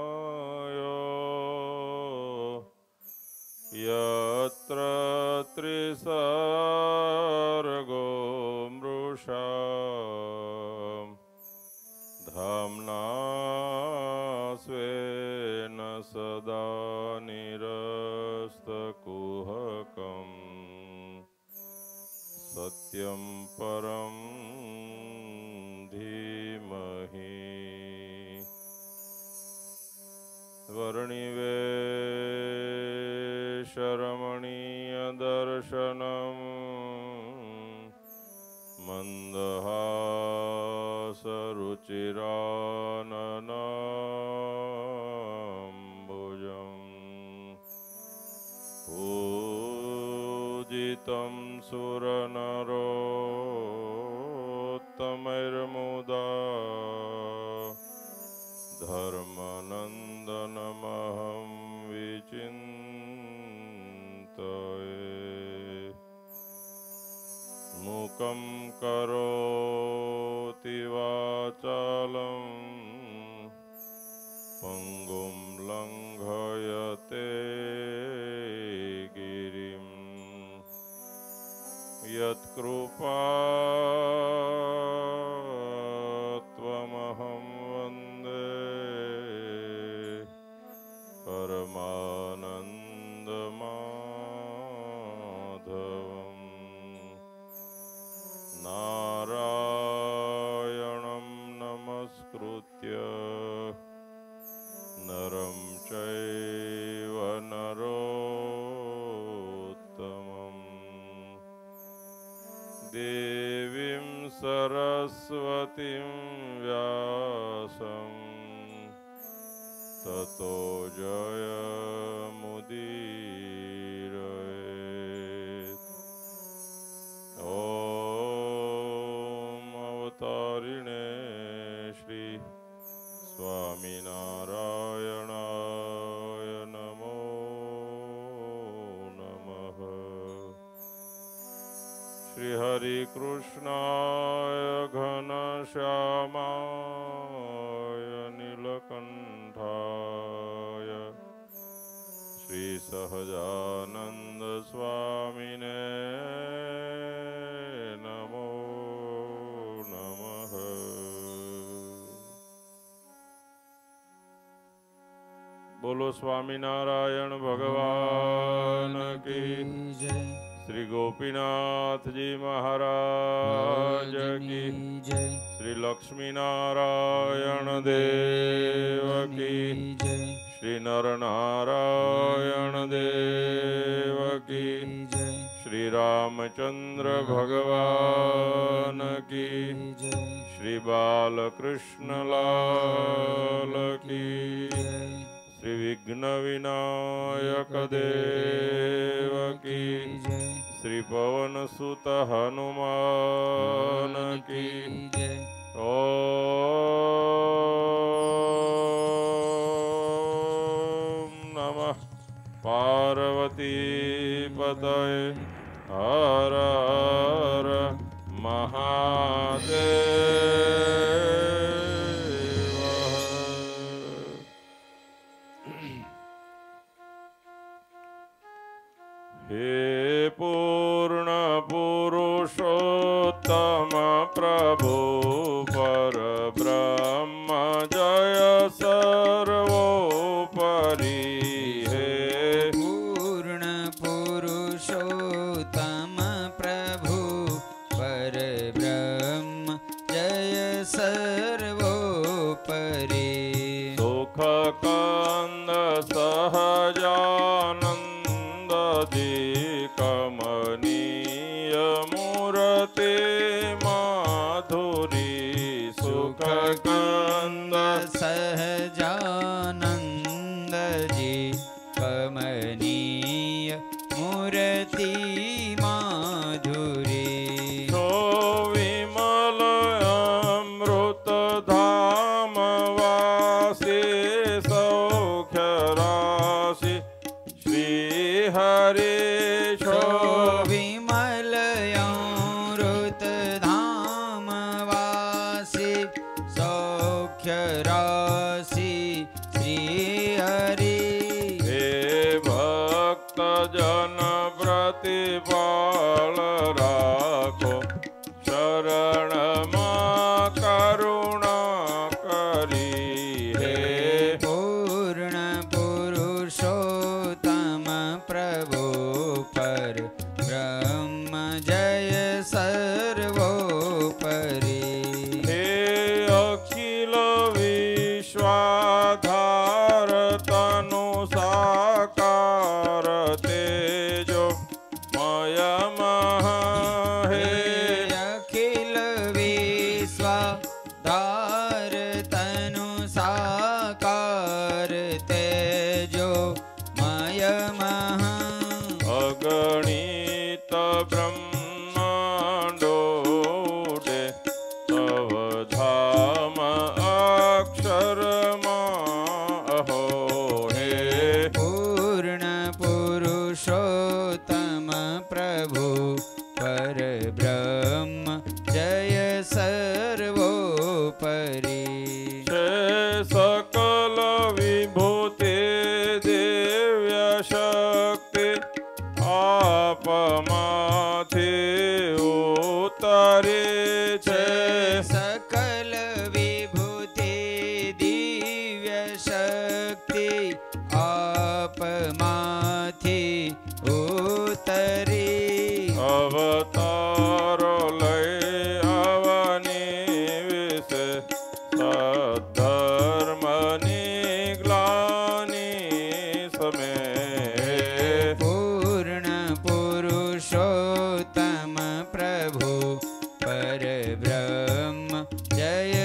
यत्र त्रिसर्गो मृषा धाम्ना स्वेन सदा निरस्तकुहकम् सत्यं परं धीमहि वर्णिवेशरमणीयदर्शनम् मन्दहासरुचिराननाम्बुजम् पूजितं सुरनरोत्तमैर्मुदा धर्मनन्दनमहं विचिन्तये मूकं करोति वाचालं पङ्गुं लङ्घयते गिरिं यत्कृपात्वमहं वन्दे परमानन्दमाधवम् नारायणं नमस्कृत्य नरं चैव नरोत्तमम् देवीं सरस्वतीं व्यासं ततो जयमुदीरयेत्। ॐ अवतारिणे श्री स्वामिनारायणाय नमो नमः। श्री हरिकृष्णाय घनश्यामाय नीलकण्ठाय श्री सहजानंद स्वामिने नमो नमः। बोलो स्वामीनारायण भगवान की जय। श्री गोपीनाथ जी महाराज की जय। श्री लक्ष्मी नारायण देव की जय। श्री नर नारायण देव की जय। श्री रामचंद्र भगवान की जय। श्री बालकृष्ण लाल की जय। श्री विघ्न विनायक देव की जय। श्री पवन सुत हनुमान की जय। ओम नमः पार्वती पतये हर हर महादेव। हे पूर्ण पुरुषोत्तम प्रभु परब्रह्म जय सर्वोपरि। हे पूर्ण पुरुषोत्तम प्रभु परब्रह्म जय सर्वोपरि। सुख कंद सहजानंद जी कमनीय मूर्ति माधुरी। सुख कंद सहजानंद जी कमनीय मूर्ति माधुरी। सो विमल अमृत धाम वासी सौख्य राशि श्री हरि। विमल अमृत धाम वासी सौख्य राशि श्री પ્રતિપાલ રાખો શરણમાં કરુણા કરી હે પૂર્ણ પુરુષોત્તમ પ્રભુ પર બ્રહ્મ જય સર્વોપરી હે અખિલ વિશ્વાધાર તનુ સાકાર તેજો મયમઃ હે અખિલ વિશ્વાધાર તનુ સાકાર તેજો મયમઃ અગણિત બ્રહ્માંડોડે તવ ધામ અક્ષરમાં અહો હે પૂર્ણ પુરુષોત્તમ પ્રભુ પર બ્રહ્મ જય સર્વોપરી છે સકલ વિભૂતિ દિવ્ય શક્તિ આપમાંથી ઉતરે છે સકલ વિભૂતિ દિવ્ય શક્તિ આપમાંથી ઉતરી અવતારો લઈ આવની વિશે સદ્ધર્મની ગ્લાની સમે પૂર્ણ પુરુષોત્તમ પ્રભુ પર બ્રહ્મ જય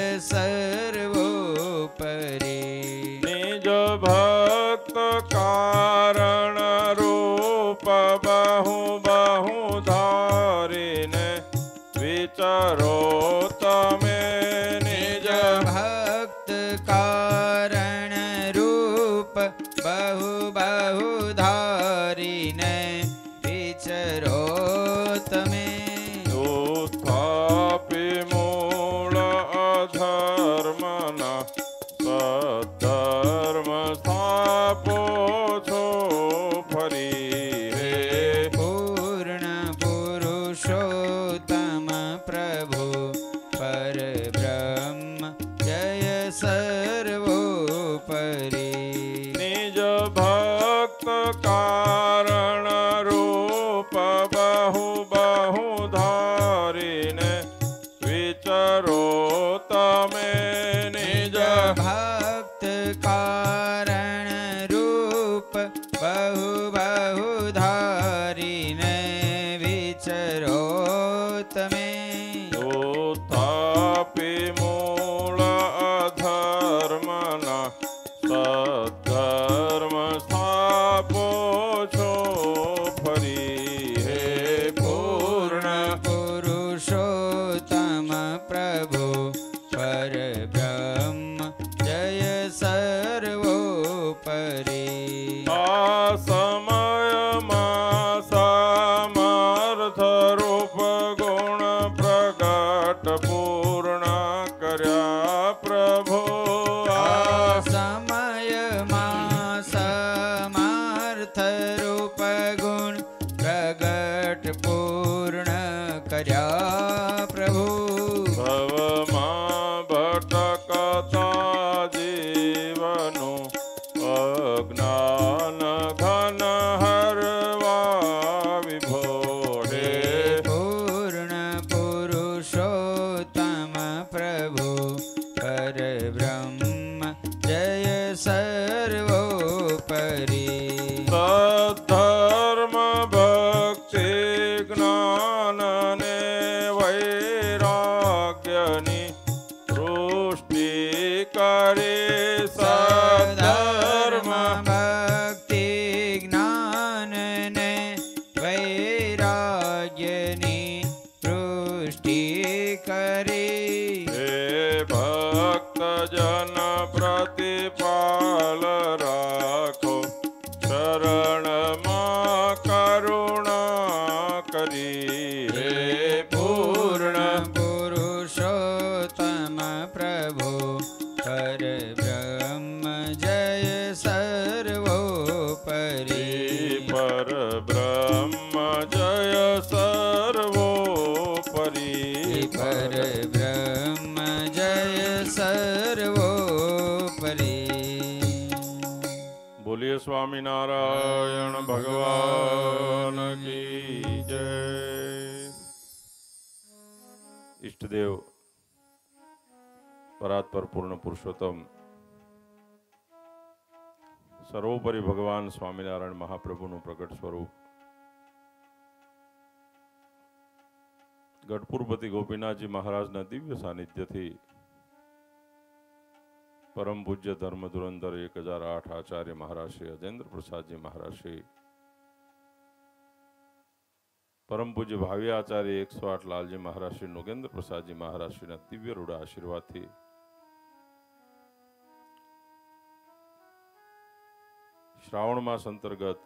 સર્વોપરી નિજ ભક્ત કારણ રૂપ બહુ બહુ ધારીને વિચારો તમે નિજ ભક્ત કારણ રૂપ બહુ બહુ ધારીને વિચરો તમે સ્થાપી મૂળ અધર્મના સદ્ધર્મ સ્થાપો છો ફરી હે પૂર્ણ પુરુષોત્તમ પ્રભુ પર બ્રહ્મ જય સર્વોપરી નિજ ભક્ત કારણ રૂપ બહુ બહુ ધારીને વિચરો તમે નિજ ભક્ત કારણ રૂપ બહુ બહુ ધારીને વિચરો તમે સ્થાપી મૂળ અધર્મના સદ્ધર્મ સ્થાપો છો ફરી હે પૂર્ણ પુરુષોત્તમ પ્રભુ પર બ્રહ્મ જય સર્વોપરી આ સમયમાં સમર્થ રૂપ ગુણ પ્રગટ પૂર્ણ કર્યા પ્રભુ આ સમયમાં સમાર્થ રૂપ ગુણ પ્રગટ પૂર્ણ કર્યા પ્રભુ ભવમાં ભટકતા જીવનું અજ્ઞાન ઘન હરવા વિભો હે પૂર્ણ પુરુષોત્તમ પ્રભુ પર બ્રહ્મ જય સર્વોપરી સદ્ધર્મ ભક્તિ જ્ઞાન ને વૈરાગ્યની સૃષ્ટિ કરે સદ્ધર્મ ભક્તિ જ્ઞાન ને વૈરાગ્યની પુષ્ટિ કરી હે ભક્ત જન પ્રતિપાલ રાખો શરણમાં કરુણા કરી હે પૂર્ણ પુરુષોત્તમ પ્રભુ પર બ્રહ્મ જય સર્વોપરી પર બ્રહ્મ बोलिए स्वामी नारायण भगवान की जय। इष्टदेव परात्पर पूर्ण पुरुषोत्तम सर्वोपरि भगवान स्वामीनारायण महाप्रभुનું પ્રગટ સ્વરૂપ ગઢપુરપતિ ગોપીનાથજી મહારાજના દિવ્ય સાનિધ્યથી परम पूज्य धर्म धुरंधर 1008 आचार्य महाराज श्री अजेंद्र प्रसाद जी महाराज श्री परम पूज्य भावी आचार्य 108 लालजी महाराज श्री नोगेंद्र प्रसाद जी महाराज श्री दिव्य रूढ़ आशीर्वाद थी श्रावण मास अंतर्गत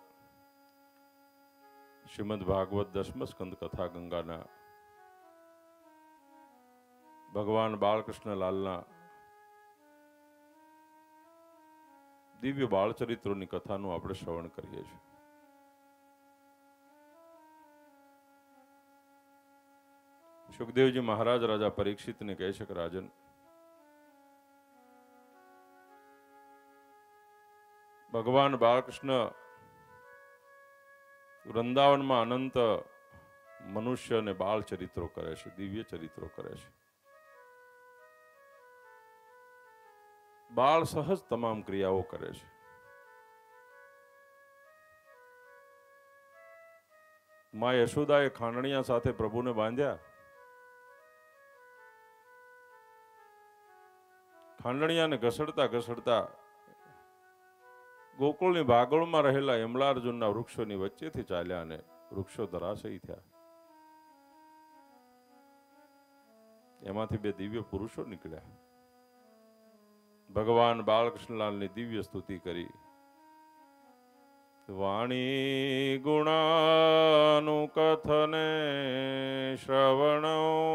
श्रीमद भागवत 10म स्कंद कथा गंगाना भगवान बालकृष्ण लालना दिव्य बाळचरित्रोनी कथाનું આપણે શ્રવણ કરીએ છીએ। સુખદેવજી મહારાજ રાજા પરીક્ષિતને કહે છે કે રાજન, ભગવાન બાલકૃષ્ણ વૃંદાવનમાં અનંત મનુષ્ય અને બાળ ચરિત્રો કરે છે, દિવ્ય ચરિત્રો કરે છે। बाल सहज तमाम क्रियाओं करे छे। मां यशोदाए खांडणिया साथे प्रभुने बांध्या। खांडणियाने घसड़ता घसड़ता गोकुळनी भागोळमां रहेला यमलार्जुनना वृक्षोनी वच्चेथी चाल्या अने वृक्षो धराशयी थया। एमांथी बे दिव्य पुरुषो निकळ्या। भगवान बालकृष्णलाल ने दिव्य स्तुति करी। वाणी गुणानुकथने श्रवणो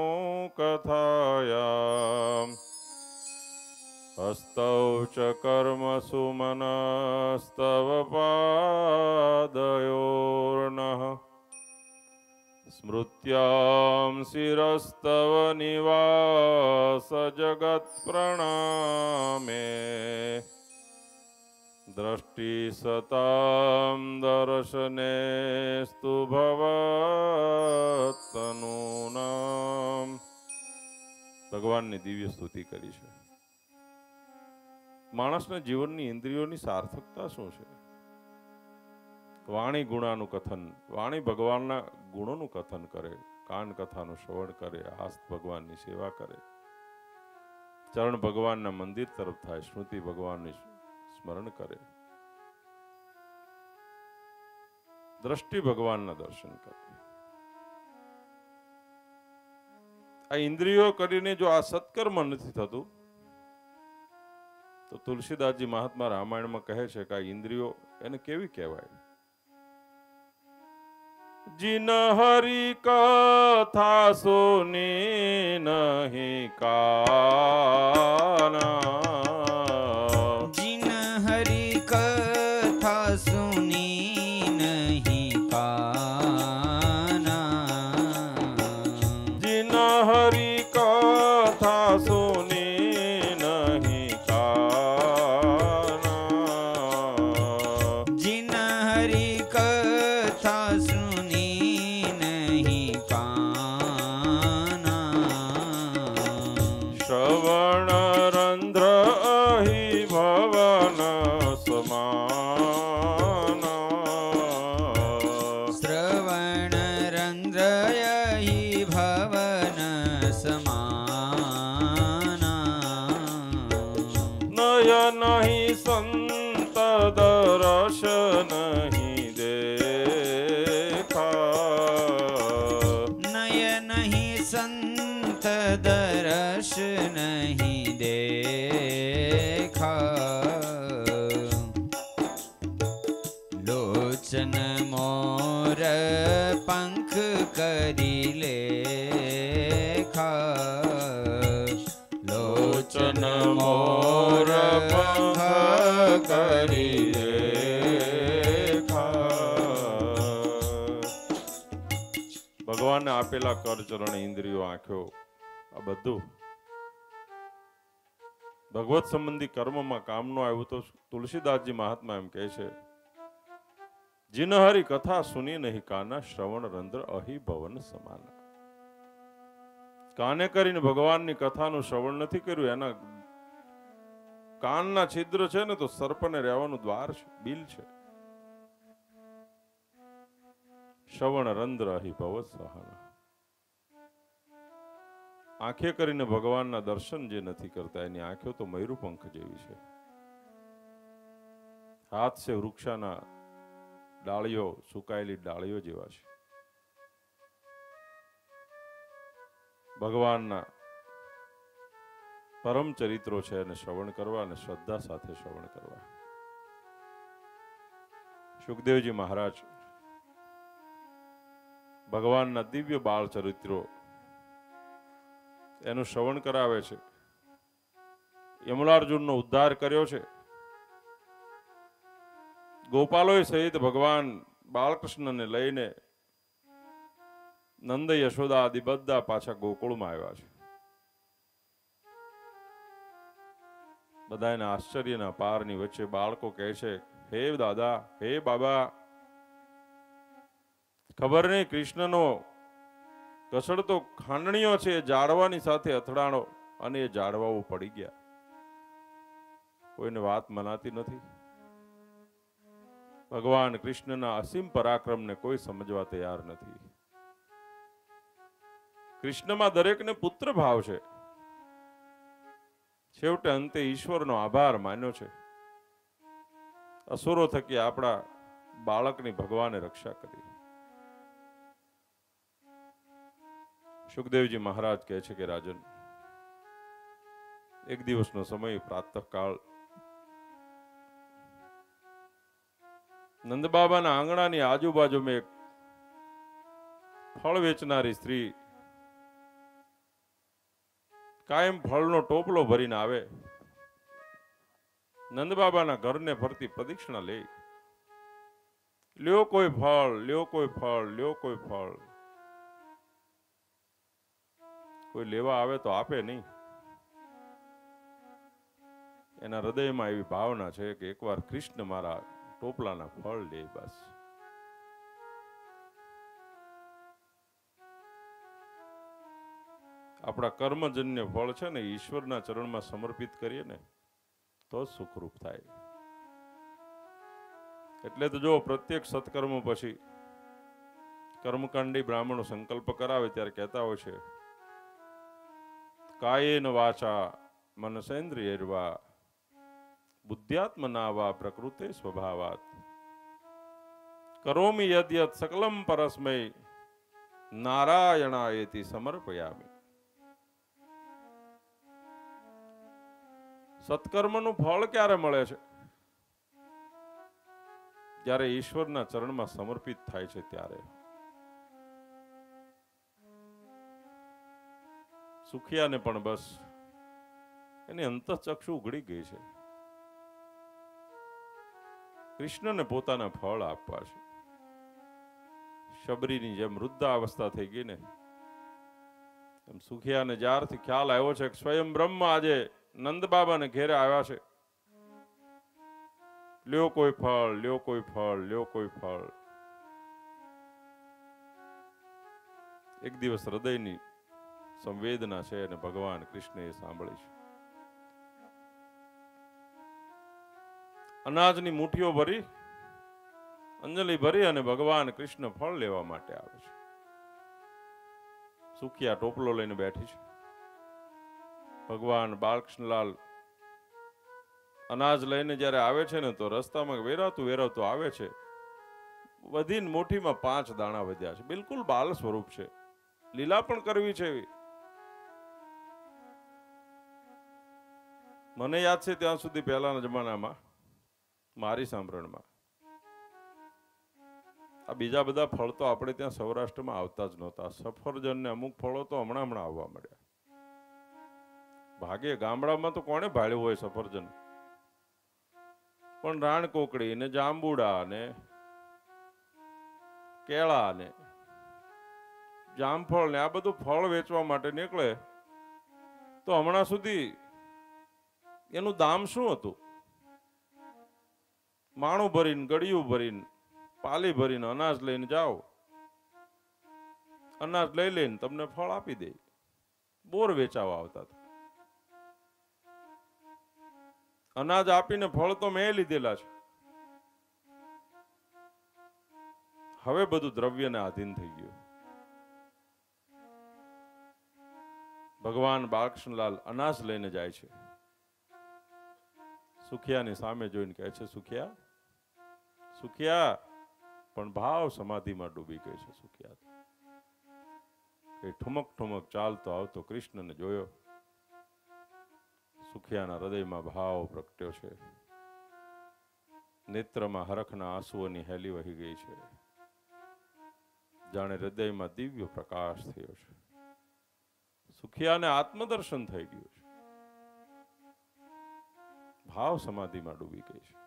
कथायां हस्तौ च कर्मसु मनस्तव पादयोर्नः स्मृत्यां शिरस्तव निवास जगत् प्रणामे दृष्टि सतां दर्शनेस्तु भवत्तनूनां। भगवान ने दिव्य स्तुति करी है। माणसना जीवननी इंद्रियोनी सार्थकता शुं छे? वाणी गुणानु कथन, वाणी भगवानना गुणोनु कथन करे, कान कथानु श्रवण करे, आस्त भगवाननी सेवा करे, चरण भगवानना मंदिर तरफ थाय, स्मृति भगवाननी स्मरण करे, दृष्टि भगवानना दर्शन करे। आ इंद्रियो करीने जो आ सत्कर्म नथी थतुं तो तुलसीदासजी महात्मा रामायण में कहे छे के आ इंद्रियो एने केवी कहेवाय? जिन हरि कथा सुनी नहीं काना, जिन हरि कथा सुनी नहीं काना, जिन हरि कथा सुनी नहीं काना, जिन हरि कथा सुनी नहीं काना, श्रवण रंध्र अहि भवन समाना, श्रवण रंध्रयहि भवन समाना, नयन ही संत दर्श नहीं देखा, नयन ही संत दर्श नहीं देखा, लोचन मोर पंख करी लेखा, लोचन मोर पंख करी लेखा। भगवान ने आपेला कर चरण इंद्रियो आंखों आ बधु ભગવત સંબંધી કર્મમાં કામ નો આવ્યું તો તુલસીદાસજી મહાત્મા એમ કહે છે, જીન હરી કથા સુની નહીં કાના, શ્રવણ રંધ્ર અહી ભવન સમાન. કાને કરીને ભગવાનની કથાનું શ્રવણ નથી કર્યું, એના કાનના છિદ્ર છે ને તો સર્પને રહેવાનું દ્વાર છે, બિલ છે. શ્રવણ રંધ્ર અહી ભવ સહન. આંખે કરીને ભગવાનના દર્શન જે નથી કરતા એની આંખો તો મયુર પંખ જેવી છે. હાથ છે વૃક્ષાના ડાળીઓ, સુકાયેલી ડાળીઓ જેવા છે. ભગવાનના પરમ ચરિત્રો છે અને શ્રવણ કરવા અને શ્રદ્ધા સાથે શ્રવણ કરવા. સુખદેવજી મહારાજ ભગવાનના દિવ્ય બાળ ચરિત્રો એનું શ્રવણ કરાવે છે. યમલાર્જુનનો ઉદ્ધાર કર્યો છે. ગોપાલોય સહિત ભગવાન બાળકૃષ્ણને લઈને નંદ યશોદા આદિ બધા પાછા ગોકુળમાં આવ્યા છે. બધા એના આશ્ચર્યના પારની વચ્ચે બાળકો કહે છે, હે દાદા, હે બાબા, ખબર નહીં કૃષ્ણનો કસડતો ખાંડણીઓ છે એ જાડવાની સાથે અથડાણો અને એ જાડવાઓ પડી ગયા. કોઈને વાત મનાતી નથી. ભગવાન કૃષ્ણના અસીમ પરાક્રમને કોઈ સમજવા તૈયાર નથી. કૃષ્ણમાં દરેકને પુત્ર ભાવ છે. છેવટે અંતે ઈશ્વરનો આભાર માન્યો છે. અસુરો થકી આપણા બાળકની ભગવાને રક્ષા કરી. સુખદેવજી મહારાજ કહે છે કે રાજન, એક દિવસનો સમય પ્રાતઃકાળ નંદબાબાના આંગણાની આજુબાજુમાં એક ફળ વેચનારી સ્ત્રી કાયમ ફળનો ટોપલો ભરીને આવે. નંદબાબાના ઘરને ફરતી પ્રદક્ષિણા લે. લ્યો કોઈ ફળ, લ્યો કોઈ ફળ, લ્યો કોઈ ફળ. કોઈ લેવા આવે તો આપે નહીં. એના હૃદયમાં એવી ભાવના છે કે એકવાર કૃષ્ણ મારા ટોપલાના ફળ લે બસ. આપણા કર્મજન્ય ફળ છે ને ઈશ્વરના ચરણમાં સમર્પિત કરીએ ને તો સુખરૂપ થાય. એટલે તો જો પ્રત્યેક સત્કર્મ પછી કર્મકાંડી બ્રાહ્મણો સંકલ્પ કરાવે ત્યારે કહેતા હોય છે, કાયેન વાચા મનસેન્દ્રિયર્વા બુદ્ધ્યાત્મના વા પ્રકૃતે સ્વભાવાત કરોમિ યદ યદ સકલમ પરસ્મૈ નારાયણાયેતિ સમર્પયામિ. સત્કર્મનું ફળ ક્યારે મળે છે? જ્યારે ઈશ્વરના ચરણમાં સમર્પિત થાય છે ત્યારે. સુખિયાને પણ બસ એની અંતઃચક્ષુ ઉઘડી ગઈ છે. કૃષ્ણને પોતાના ફળ આપવા છે. શબરીની જેમ વૃદ્ધાવસ્થા થઈ ગઈ ને એમ સુખિયાને જ્યારથી ખ્યાલ આવ્યો છે કે સ્વયં બ્રહ્મ આજે નંદ બાબાને ઘેરે આવ્યા છે, લ્યો કોઈ ફળ, લ્યો કોઈ ફળ, લ્યો કોઈ ફળ. એક દિવસ હૃદયની સંવેદના છે અને ભગવાન કૃષ્ણએ સાંભળી છે. અનાજની મુઠ્ઠીઓ ભરી અંજલિ ભરી અને ભગવાન કૃષ્ણ ફળ લેવા માટે આવે છે. સુખિયા ટોપલો લઈને બેઠી છે. ભગવાન બાલકૃષ્ણલાલ અનાજ લઈને જ્યારે આવે છે ને તો રસ્તામાં વેરાતું વેરાતું આવે છે. વધીને મુઠ્ઠીમાં 5 દાણા વધ્યા છે. બિલકુલ બાલ સ્વરૂપ છે. લીલા પણ કરવી છે એવી. મને યાદ છે ત્યાં સુધી પહેલાના જમાનામાં મારી સાંભળણમાં આ બીજા બધા ફળ તો આપણે ત્યાં સૌરાષ્ટ્રમાં આવતા જ નહોતા. સફરજન ને અમુક ફળો તો હમણાં આવવા મળ્યા. ભાગે ગામડામાં તો કોણે ભાળ્યું હોય સફરજન? પણ રાણકોકડી ને જાંબુડા ને કેળા ને જામફળ ને આ બધું ફળ વેચવા માટે નીકળે તો હમણાં સુધી એનું દામ શું હતું? માણું ભરીને, ગળિયું ભરીને, પાલી ભરીને અનાજ લઈને જાઓ, અનાજ લઈ લઈને તમને ફળ આપી દે. બોર વેચાવા આવતા હતા. અનાજ આપીને ફળ તો મેં લીધેલા છે. હવે બધું દ્રવ્યને આધીન થઈ ગયું. ભગવાન બાલકૃષ્ણલાલ અનાજ લઈને જાય છે. સુખિયાની સામે જોઈને કહે છે, સુખિયા, સુખિયા. પણ ભાવ સમાધિમાં ડૂબી ગઈ છે સુખિયા. કે ઠુમક ઠુમક ચાલતો આવતો કૃષ્ણને જોયો. સુખિયાના હૃદયમાં ભાવ પ્રગટ્યો છે. નેત્રમાં હરખના આંસુઓની હેલી વહી ગઈ છે. જાણે હૃદયમાં દિવ્ય પ્રકાશ થયો છે. સુખિયાને આત્મદર્શન થઈ ગયું છે. ભાવ સમાધિમાં ડૂબી ગઈ છે.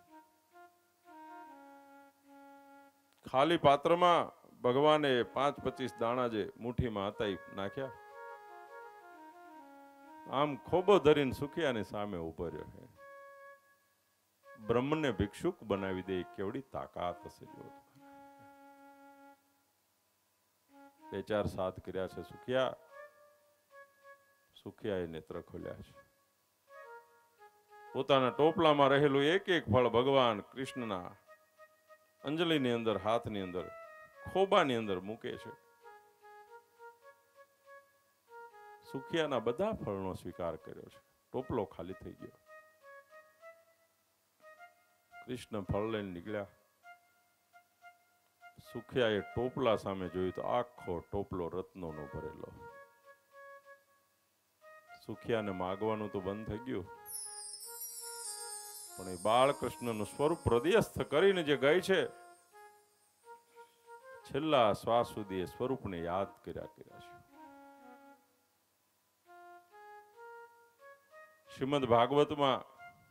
ખાલી પાત્રમાં ભગવાને 5-25 દાણા જે મુઠ્ઠીમાં હતા એ નાખ્યા. આમ ખોબો ધરીને સુખિયાની સામે ઉભો રહ્યો છે. બ્રહ્મને ભિક્ષુક બનાવી દે કેવડી તાકાત હશે. જો 2-4 સાથ કર્યા છે સુખિયા. સુખિયાએ નેત્ર ખોલ્યા છે. પોતાના ટોપલામાં રહેલું એક એક ફળ ભગવાન કૃષ્ણના અંજલિની અંદર, હાથની અંદર, ખોબાની અંદર મૂકે છે. સુખિયાના બધા ફળનો સ્વીકાર કર્યો છે. ટોપલો ખાલી થઈ ગયો. કૃષ્ણ ફળ લઈને નીકળ્યા. સુખિયાએ ટોપલા સામે જોયું તો આખો ટોપલો રત્નોનો ભરેલો. સુખિયાને માગવાનું તો બંધ થઈ ગયું, પણ એ બાળકૃષ્ણનું સ્વરૂપ હૃદયસ્થ કરીને જે ગઈ છે, છેલ્લા શ્વાસ સુધી એ સ્વરૂપને યાદ કર્યા છે. શ્રીમદ ભાગવતમાં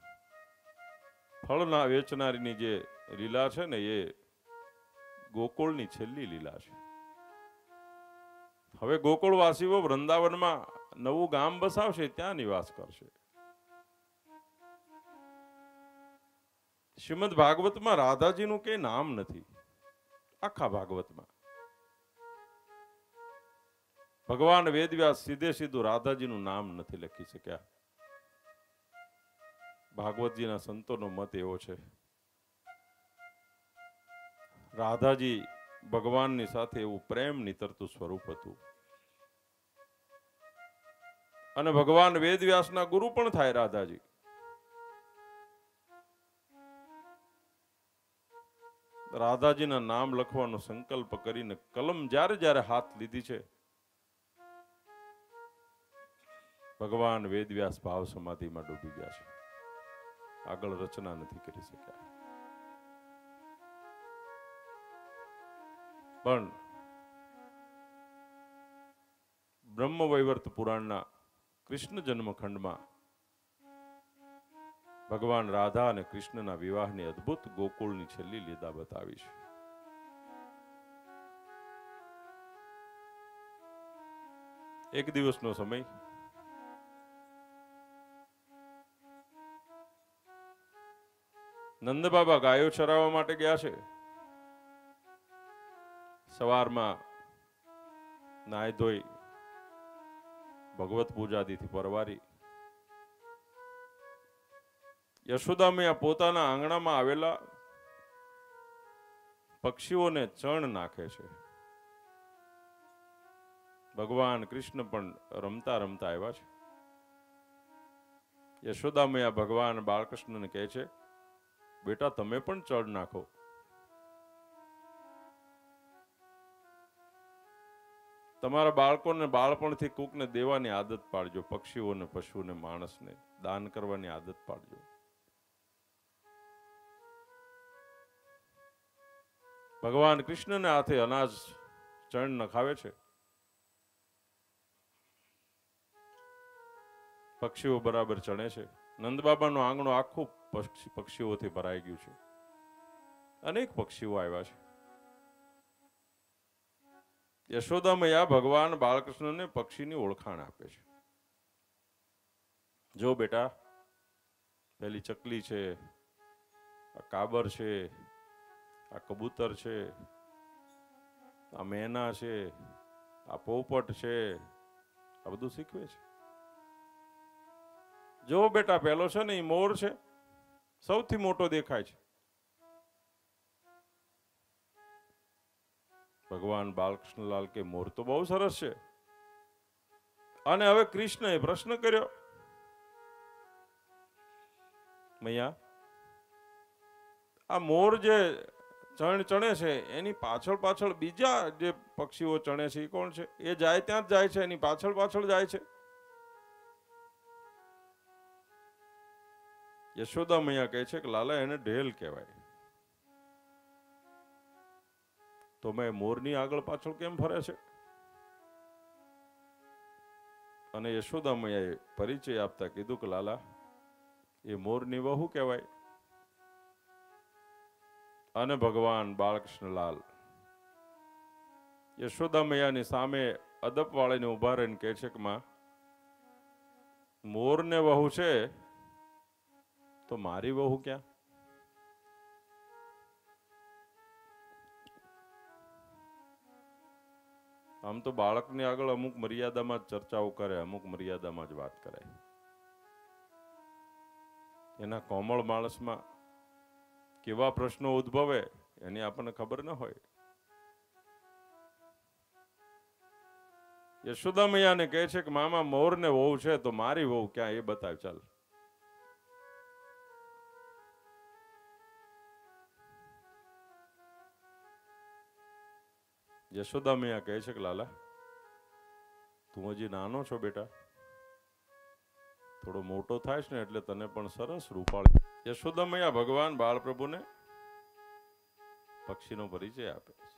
ફળના વેચનારીની જે લીલા છે ને, એ ગોકુળની છેલ્લી લીલા છે. હવે ગોકુળવાસીઓ વૃંદાવનમાં નવું ગામ બસાવશે, ત્યાં નિવાસ કરશે. શ્રીમદ ભાગવતમાં રાધાજીનું કઈ નામ નથી. આખા ભાગવતમાં ભગવાન વેદવ્યાસ સીધે સીધું રાધાજીનું નામ નથી લખી શક્યા. ભાગવતજીના સંતોનો મત એવો છે, રાધાજી ભગવાનની સાથે એવું પ્રેમ નીતરતું સ્વરૂપ હતું. અને ભગવાન વેદવ્યાસના ગુરુ પણ થાય રાધાજી. રાધાજીના નામ લખવાનો સંકલ્પ કરીને કલમ જ્યારે જ્યારે હાથ લીધી છે, ભગવાન વેદવ્યાસ ભાવ સમાધિમાં ડૂબી ગયા છે. આગળ રચના નથી કરી શક્યા. પણ બ્રહ્મવૈવર્ત પુરાણના કૃષ્ણ જન્મખંડમાં ભગવાન રાધા અને કૃષ્ણના વિવાહની અદ્ભુત ગોકુળની છેલ્લી લીલા બતાવી છે. એક દિવસનો સમય, નંદબાબા ગાયો ચરાવવા માટે ગયા છે. સવારમાં નાય ધોઈ ભગવત પૂજાદિથી પરવારી યશોદામૈયા પોતાના આંગણામાં આવેલા પક્ષીઓને ચણ નાખે છે. ભગવાન કૃષ્ણ પણ રમતા રમતા આવ્યા છે. યશોદામૈયા ભગવાન બાળકૃષ્ણને કહે છે, બેટા તમે પણ ચણ નાખો. તમારા બાળકોને બાળપણથી કોકને દેવાની આદત પાડજો. પક્ષીઓને, પશુને, માણસને દાન કરવાની આદત પાડજો. ભગવાન કૃષ્ણને હાથે અનાજ ચણ નખાવે છે. પક્ષીઓ બરાબર ચણે છે. નંદબાબાનું આંગણું આખું પક્ષીઓથી ભરાઈ ગયું છે. અનેક પક્ષીઓ આવ્યા છે. યશોદામૈયા ભગવાન બાળકૃષ્ણને પક્ષીની ઓળખાણ આપે છે. જો બેટા, પેલી ચકલી છે, આ કાબર છે, આ કબૂતર છે, આ મેના છે, આ પોપટ છે, આ બધું શીખવે છે. જો બેટા પેલો છે ને એ મોર છે, સૌથી મોટો દેખાય છે. ભગવાન બાલકૃષ્ણલાલ કે મોર તો બહુ સરસ છે. અને હવે કૃષ્ણએ પ્રશ્ન કર્યો, મૈયા આ મોર જે ચણે છે એની પાછળ પાછળ બીજા જે પક્ષીઓ ચણે છે એ કોણ છે? એ જાય ત્યાં જ જાય છે, એની પાછળ પાછળ જાય છે. યશોદા મૈયા કહે છે કે લાલા એને ઢેલ કહેવાય. તો મેં મોરની આગળ પાછળ કેમ ફરે છે? અને યશોદા મૈયાએ પરિચય આપતા કીધું કે લાલા એ મોરની વહુ કહેવાય. અને ભગવાન બાલકૃષ્ણલાલ યશોદા મૈયાની સામે અદપ વાળીને ઉભા રહીને કહે છે કે માં, મોરને વહુ છે તો મારી વહુ ક્યાં? આમ તો બાળકની આગળ અમુક મર્યાદામાં જ ચર્ચાઓ કરે, અમુક મર્યાદામાં જ વાત કરે. એના કોમળ માણસમાં કેવા પ્રશ્નો ઉદ્ભવે એની આપણને ખબર ન હોય. યશોદા મૈયાને કહે છે કે મામા મોરને વહુ છે તો મારી વહુ ક્યાં એ બતાવ ચાલ. યશોદા મૈયા કહે છે કે લાલા તું હજી નાનો છો બેટા, થોડો મોટો થાય છે ને એટલે તને પણ સરસ રૂપાળી. યશોદા મૈયા ભગવાન બાળપ્રભુને પક્ષીનો પરિચય આપે છે.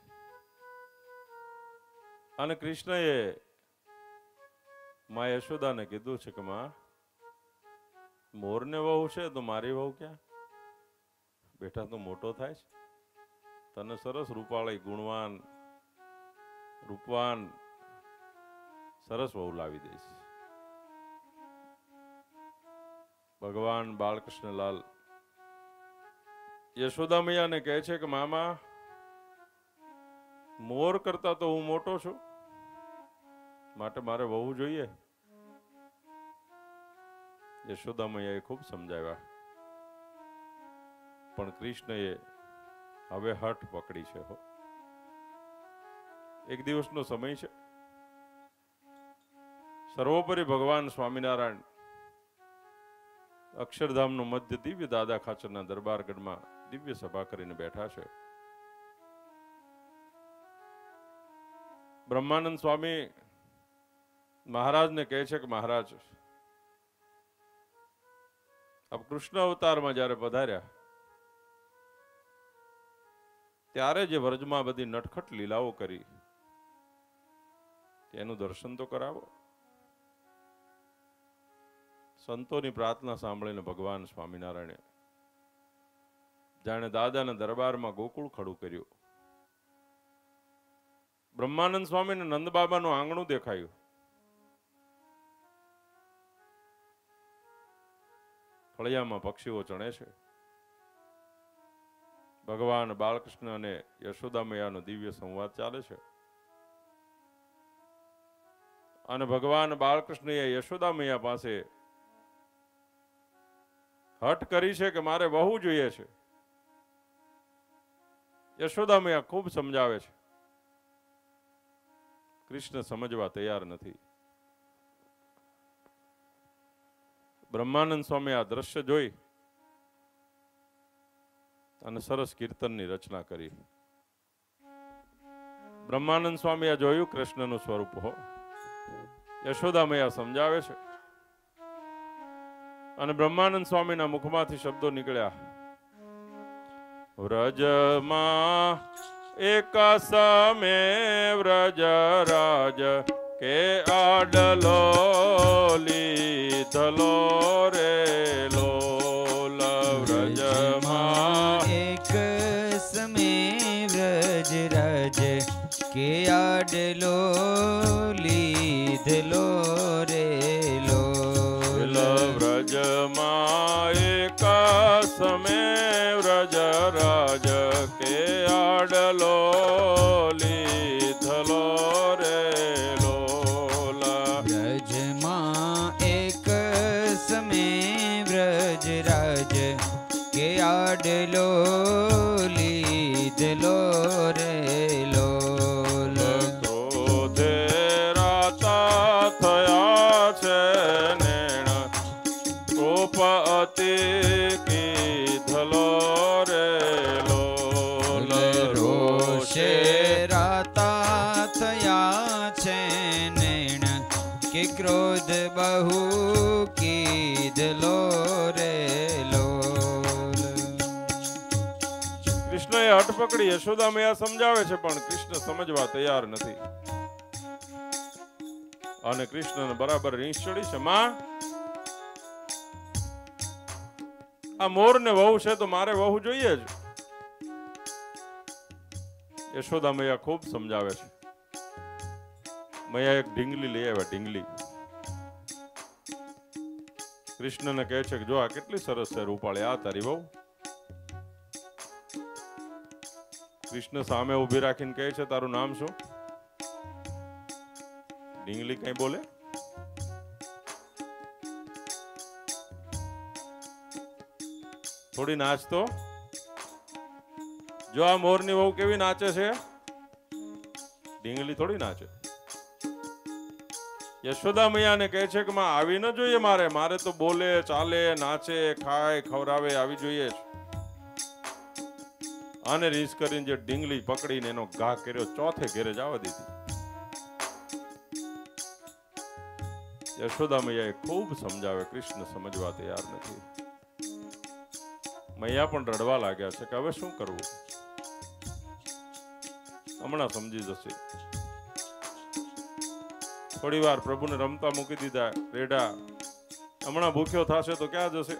અને કૃષ્ણએ માં યશોદાને કીધું છે કે માં મોરને વહુ છે તો મારી વહુ ક્યાં? બેટા તું મોટો થાય છે, તને સરસ રૂપાળી, ગુણવાન, રૂપવાન સરસ વહુ લાવી દઈશ. ભગવાન બાલકૃષ્ણલાલ યશોદા મૈયાને કહે છે કે મામા મોર કરતા તો હું મોટો છું, માટે મારે વહુ જોઈએ. યશોદા મૈયાએ ખૂબ સમજાવ્યા, પણ કૃષ્ણએ હવે હઠ પકડી છે. એક દિવસનો સમય છે. સર્વોપરી ભગવાન સ્વામિનારાયણ અક્ષરધામનું મધ્ય દિવ્ય દાદા ખાચરના દરબારગઢમાં દિવ્ય સભા કરીને બેઠા છે. બ્રહ્માનંદ સ્વામી મહારાજને કહે છે કે મહારાજ આપ કૃષ્ણ અવતારમાં જ્યારે પધાર્યા ત્યારે જે વ્રજમાં બધી નટખટ લીલાઓ કરી તેનું દર્શન તો કરાવો. સંતોની પ્રાર્થના સાંભળીને ભગવાન સ્વામિનારાયણે જાણે દાદાના દરબારમાં ગોકુળ ખડું કર્યું. બ્રહ્માનંદ સ્વામીને નંદબાબાનું આંગણું દેખાયું. ફળિયામાં પક્ષીઓ ચણે છે. ભગવાન બાલકૃષ્ણ અને યશોદા મૈયાનો દિવ્ય સંવાદ ચાલે છે. અને ભગવાન બાલકૃષ્ણએ યશોદા મૈયા પાસે હઠ કરી છે કે મારે વહુ જોઈએ છે. યશોદા મૈયા ખૂબ સમજાવે છે. કૃષ્ણ સમજવા તૈયાર નથી. બ્રહ્માનંદ સ્વામી આ દ્રશ્ય જોઈ અને સરસ કીર્તનની રચના કરી. બ્રહ્માનંદ સ્વામી આ જોયું કૃષ્ણનું સ્વરૂપ હો. યશોદા મૈયા સમજાવે છે અને બ્રહ્માનંદ સ્વામીના મુખમાંથી શબ્દો નીકળ્યા, વ્રજમાં એક સમે વ્રજ રાજ કે આડલો લીધલો રે લોલ. વ્રજમાં એક સમે વ્રજ રાજ કે આડલો લીધલો રે લોલ. વ્રજમાં એક રાજ કે આડલો લીધલો રે લોલા. વ્રજમાં એક સમય વ્રજરાજ કે આડલો લીધલો રે લોલ. ક્રોધે રાતા થયા છે નેણ કોપ અતિ કીધલો રે લોલ. રોષે રાતા થયા છે નેણ કે ક્રોધ બહુ કીધલો રે લોલ. કૃષ્ણએ હઠ પકડી યશોદા મૈયા સમજાવે છે પણ કૃષ્ણ સમજવા તૈયાર નથી અને કૃષ્ણને બરાબર રીંછ ચડી છે. માં, આ મોર ને વહુ છે તો મારે વહુ જોઈએ જ. યશોદા મૈયા ખૂબ સમજાવે છે. મૈયા એક ઢીંગલી લઈ આવ્યા. ઢીંગલી કૃષ્ણને કહે છે કે જો આ કેટલી સરસ છે રૂપાળી, આ તારી વહુ. કૃષ્ણ સામે ઉભી રાખીને કહે છે તારું નામ શું? ઢીંગલી કઈ બોલે? થોડી નાચ તો. જો આ મોરની વહુ કેવી નાચે છે, ઢીંગલી થોડી નાચે. યશોદા મૈયાને કહે છે કે માં આવી ન જોઈએ, મારે તો બોલે ચાલે નાચે ખાય ખવરાવે આવી જોઈએ જ. આને રીસ કરીને જે ઢીંગલી પકડીને એનો ઘા કર્યો, ચોથે ઘેરે જવા દીધી. યશોદા મૈયાએ ખૂબ સમજાવે, કૃષ્ણ સમજવા તૈયાર નથી. મૈયા પણ રડવા લાગ્યા છે કે હવે શું કરવું, હમણાં સમજી જશે. થોડી વાર પ્રભુને રમતા મૂકી દીધા રેડા. હમણાં ભૂખ્યો થશે તો ક્યાં જશે?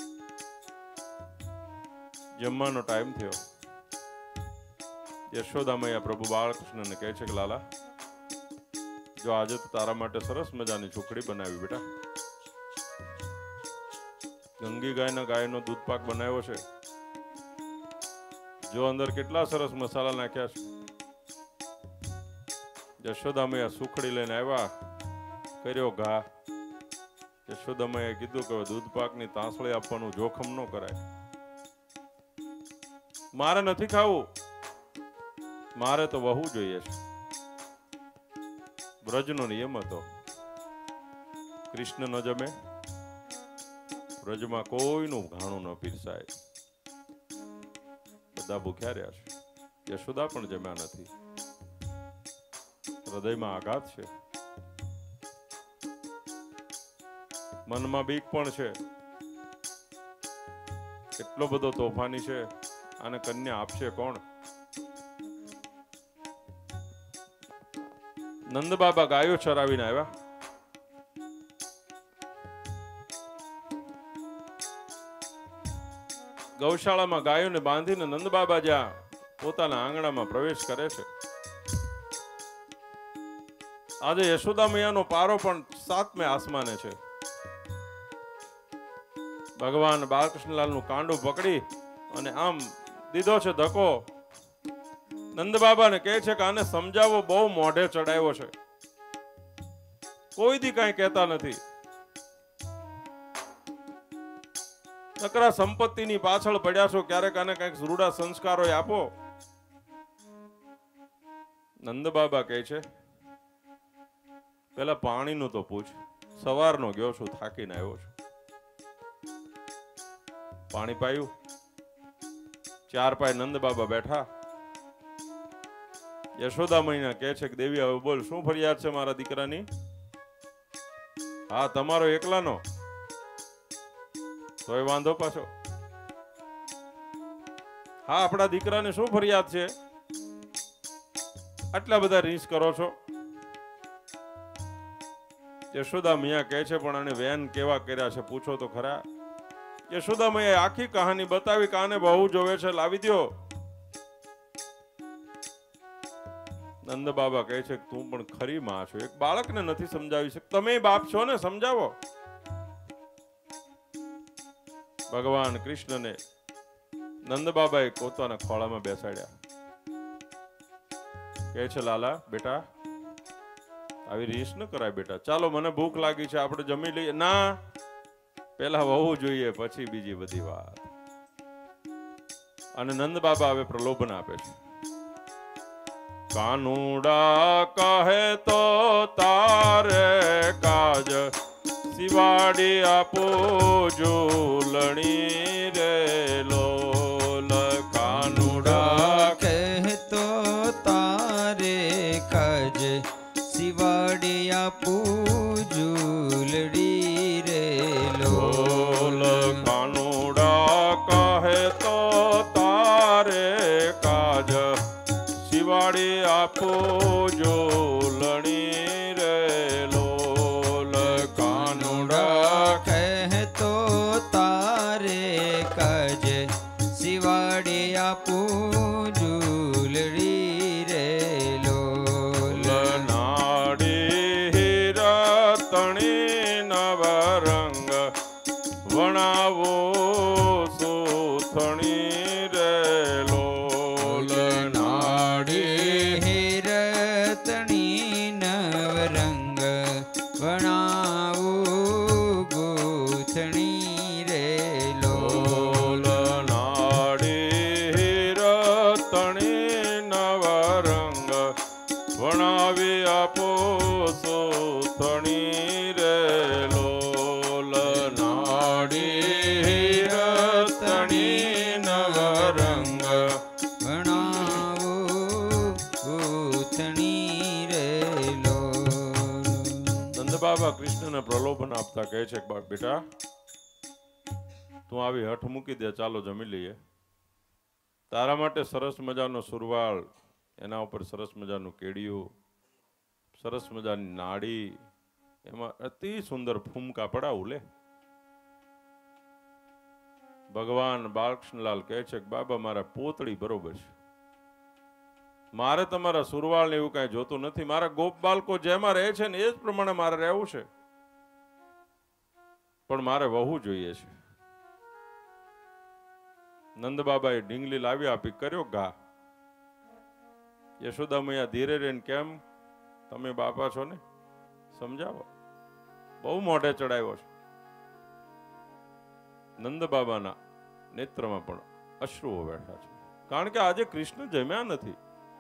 જમવાનો ટાઈમ થયો. યશોદા મૈયા પ્રભુ બાળકૃષ્ણને કહે છે કે લાલા, જો આજે તો તારા માટે સરસ મજાની સુખડી બનાવી બેટા. ગંગી ગાયનો દૂધ પાક બનાવ્યો છે. જો અંદર કેટલા સરસ મસાલા નાખ્યા છે. યશોદા મૈયા સુખડી લઈને આવ્યા, કર્યો ઘા. યશોદા મૈયાએ કીધું કે દૂધ પાકની તાંસળી આપવાનું જોખમ ન કરાય. મારે નથી ખાવું, મારે તો વહુ જોઈએ છે. વ્રજનો નિયમ હતો, કૃષ્ણ ન જમે, વ્રજમાં કોઈનું ઘાણું ન પીરસાય. બધા ભૂખ્યા રહ્યા છે. યશોદા પણ જમ્યા નથી. હૃદયમાં આઘાત છે, મનમાં બીક પણ છે. એટલો બધો તોફાની છે, આને કન્યા આપશે કોણ? નંદ બાબા ગાયો ચરાવીને આવ્યા. ગૌશાળામાં ગાયોને બાંધીને નંદ બાબા જ્યાં પોતાના આંગણામાં પ્રવેશ કરે છે. આજે યશોદા મૈયાનો પારો પણ 7મે આસમાને છે. ભગવાન બાલકૃષ્ણલાલનું કાંડું પકડી અને આમ દીધો છે ધક્કો. નંદ બાબાને કહે છે કે આને સમજાવો, બહુ મોઢે ચડાવ્યો છે, કોઈ દી કઈ કહેતા નથી. નકરા સંપત્તિની પાછળ પડ્યા છો, ક્યારેક આને કઈક રૂડા સંસ્કારો આપો. નંદ બાબા કહે છે પેલા પાણીનું તો પૂછ, સવારનો ગયો છું, થાકીને આવ્યો છું. પાણી પાયું. 4 પાય નંદ બાબા બેઠા. યશોદા મૈયા કહે છે કે દેવી હવે બોલ, શું ફરિયાદ છે મારા દીકરાની? હા, તમારો એકલાનો તોય વાંધો પાછો. હા, આપણા દીકરાને શું ફરિયાદ છે? આટલા બધા રીસ કરો છો. યશોદા મૈયા કહે છે પણ આને વેન કેવા કર્યા છે પૂછો તો ખરા. યશોદા મૈયાએ આખી કહાની બતાવી, કાને બહુ જોવે છે, લાવી દ્યો. નંદ બાબા કહે છે તું પણ ખરી માં છો, એક બાળકને નથી સમજાવી શકતા, તમે બાપ છો ને, સમજાવો. ભગવાન કૃષ્ણને નંદ બાબાએ પોતાના ખોળામાં બેસાડ્યા. કહે છે, લાલા બેટા આવી રીસ ન કરાય બેટા, ચાલો મને ભૂખ લાગી છે, આપણે જમી લઈએ. ના, પેલા વહુ જોઈએ, પછી બીજી બધી વાત. અને નંદ બાબા હવે પ્રલોભન આપે છે. કાનુડા કહે તો તારે કાજ શિવાડી આપો ઝૂલણી રે લોલ. કાનુડા કહેતો તારે કાજ શિવાડી આપું ઝૂલડી રે લોલ. કાનુડા કહે તો તારે કાજ શિવાડી આપો ઝૂલણી રે લોલ. કાનુડા કહેતો તારે કાજ શિવાડી આપું ઝૂલડી રે લોલ. નાડી રતણી નવરંગ વણાવો સુથણી રે લોલ. રતણી નવરંગ વણાવું ગૂંથણી રે લોલ. નાડી રતણી નવરંગ વણાવી આપો સુથણી રે લોલ. નાડી રતણી નવરંગ વણાવું ગૂંથણી રે લોલ. નંદ બાબા કૃષ્ણને પ્રલોભન આપતા કહે છે, બેટા તું આવી હઠ મૂકી દે, ચાલો જમી લઈએ. તારા માટે સરસ મજાનો સુરવાળ, એના ઉપર સરસ મજાનું કેડિયું, સરસ મજાની નાડી, એમાં અતિ સુંદર ફૂમકા પડાવું લે. ભગવાન બાલકૃષ્ણલાલ કહે છે કે બાબા મારા પોતળી બરોબર છે, મારે તમારા સુરવાળ ને એવું કઈ જોતું નથી. મારા ગોપ બાળકો જેમાં રહે છે ને એ જ પ્રમાણે મારે રહેવું છે, પણ મારે વહુ જોઈએ છે. નંદ બાબાએ ડીંગલી લાવી આપી, કર્યો ઘા. યશોદા મૈયા ધીરે રહીને, કેમ તમે બાપા છો ને, સમજાવો. બહુ મોઢે ચડાવ્યો છે. નંદ બાબાના નેત્રમાં પણ અશ્રુઓ બેઠા છે, કારણ કે આજે કૃષ્ણ જમ્યા નથી.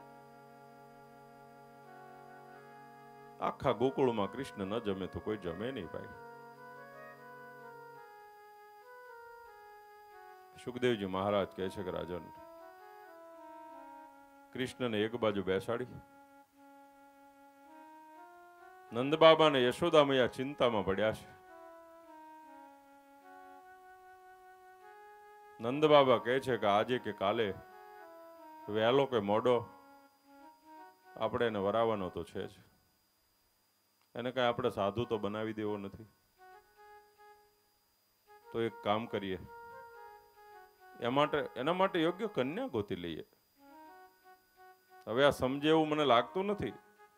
આખા ગોકુળમાં કૃષ્ણ ન જમે તો કોઈ જમે નહીં ભાઈ. સુખદેવજી મહારાજ કહે છે કે રાજન, કૃષ્ણને એક બાજુ બેસાડી નંદ બાબા ને યશોદા મૈયા ચિંતામાં પડ્યા છે. નંદ બાબા કહે છે કે આજે કે કાલે, વહેલો કે મોડો, આપણે એને વરાવવાનો તો છે જ. એને કઈ આપણે સાધુ તો બનાવી દેવો નથી. તો એક કામ કરીએ, એના માટે યોગ્ય કન્યા ગોતી લઈએ. હવે આ સમજે એવું મને લાગતું નથી.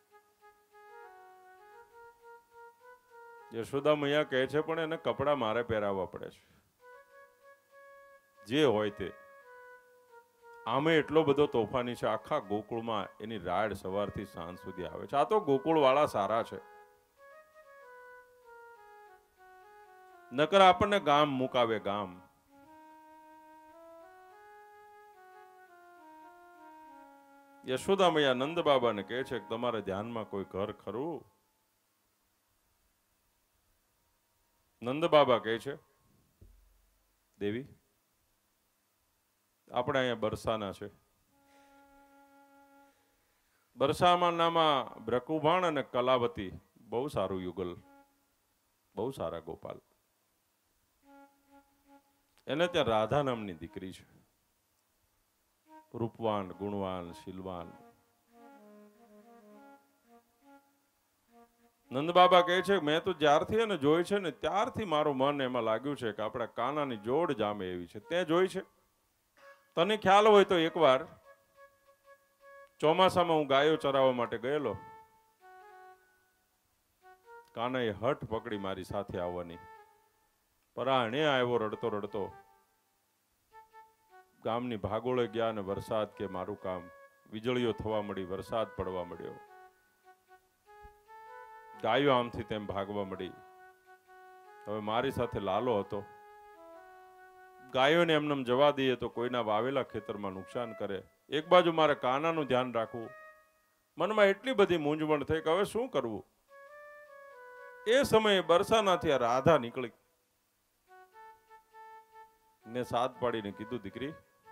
યશોદા મૈયા કહે છે પણ એને કપડા મારે પહેરાવવા પડે છે, જે હોય તે. આમે એટલો બધો તોફાની છે, આખા ગોકુળમાં એની રાડ સવારથી સાંજ સુધી આવે છે. આ તો ગોકુળ વાળા સારા છે, નકર આપણને ગામ મુકાવે ગામ. યશોદા મૈયા નંદ બાબાને કહે છે કે તમારે ધ્યાનમાં કોઈ ઘર ખરું? નંદ બાબા કહે છે, દેવી આપણે અહીંયા બરસાના છે. બરસામાં નામાં બ્રકુભાણ અને કલાવતી, બહુ સારું યુગલ, બહુ સારા ગોપાલ. એને ત્યાં રાધા નામની દીકરી છે, રૂપવાન, ગુણવાન, શીલવાન. નંદ બાબા કહે છે મેં તો જ્યારથી એને જોઈ છે ને ત્યારથી મારું મન એમાં લાગ્યું છે કે આપણા કાનાની જોડ જામે એવી છે. તે જોઈ છે? તને ખ્યાલ હોય તો એકવાર ચોમાસામાં હું ગાયો ચરાવવા માટે ગયેલો. કાનાએ હઠ પકડી મારી સાથે આવવાની. પરાણે આવ્યો રડતો રડતો. ગામની ભાગોળે ગયા અને વરસાદ કે મારું કામ, વીજળીઓ થવા મળી, વરસાદ પડવા મળ્યો, ગાયો આમથી તેમ ભાગવા મળી. હવે મારી સાથે લાલો હતો. ગાયોને એમને જવા દઈએ તો કોઈના વાવેલા ખેતરમાં નુકસાન કરે. એક બાજુ મારે કાનાનું ધ્યાન રાખવું. મનમાં એટલી બધી મૂંઝવણ થઈ કે હવે શું કરવું. એ સમયે બરસાનાથી આ રાધા નીકળી ને સાથ પાડીને કીધું, દીકરી,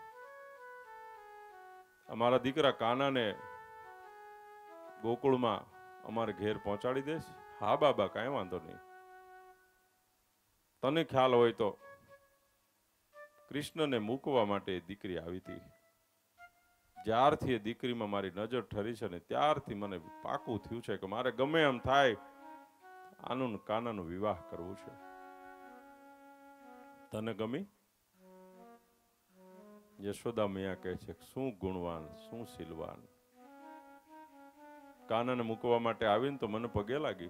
અમારા દીકરા કાનાને ગોકુળમાં અમારે ઘેર પહોંચાડી દેશ? હા બાબા, કાંઈ વાંધો નહીં. તને ખ્યાલ હોય તો કૃષ્ણને મૂકવા માટે દીકરી આવી હતી. જ્યારથી એ દીકરીમાં મારી નજર ઠરી છે ને ત્યારથી મને પાકું થયું છે કે મારે ગમે એમ થાય આનું કાનાનું વિવાહ કરવું છે. તને ગમી? યશોદા મૈયા કહે છે, શું ગુણવાન, શું શીલવાન. કાનાને મૂકવા માટે આવીને તો મને પગે લાગી.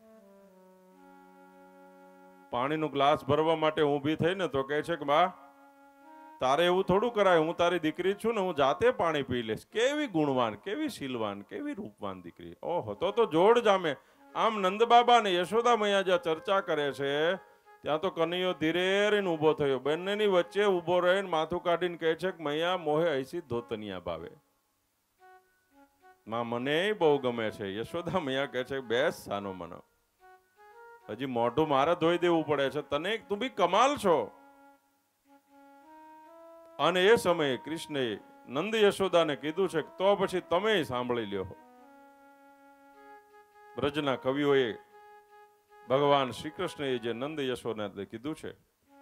પાણીનો ગ્લાસ ભરવા માટે ઊભી થઈને તો કહે છે કે બા, તારે એવું થોડું કરાય, હું તારી દીકરી છું ને, હું જાતે પાણી પી લઈશ. કેવી ગુણવાન, કેવી શીલવાન, કેવી રૂપવાન દીકરી. ઓહો, તો જોડ જામે. આમ નંદબાબા ને યશોદા મૈયા જ્યાં ચર્ચા કરે છે ત્યાં તો કનૈયો ધીરે રહીને ઉભો થયો. બંનેની વચ્ચે ઉભો રહીને માથું કાઢીને કહે છે કે મૈયા મોહે ऐसी ધોતનિયા ભાવે. માં મને બહુ ગમે છે. યશોદા મૈયા કહે છે, બેસ સાનો મનો, હજી મોઢું મારે ધોઈ દેવું પડે છે, તને તું બી કમાલ છો. અને એ સમયે કૃષ્ણએ નંદ યશોદાને કીધું છે કે તો પછી તમે સાંભળી લ્યો. બ્રજના કવિઓએ ભગવાન શ્રી કૃષ્ણએ જે નંદ યશોદાને કીધું છે,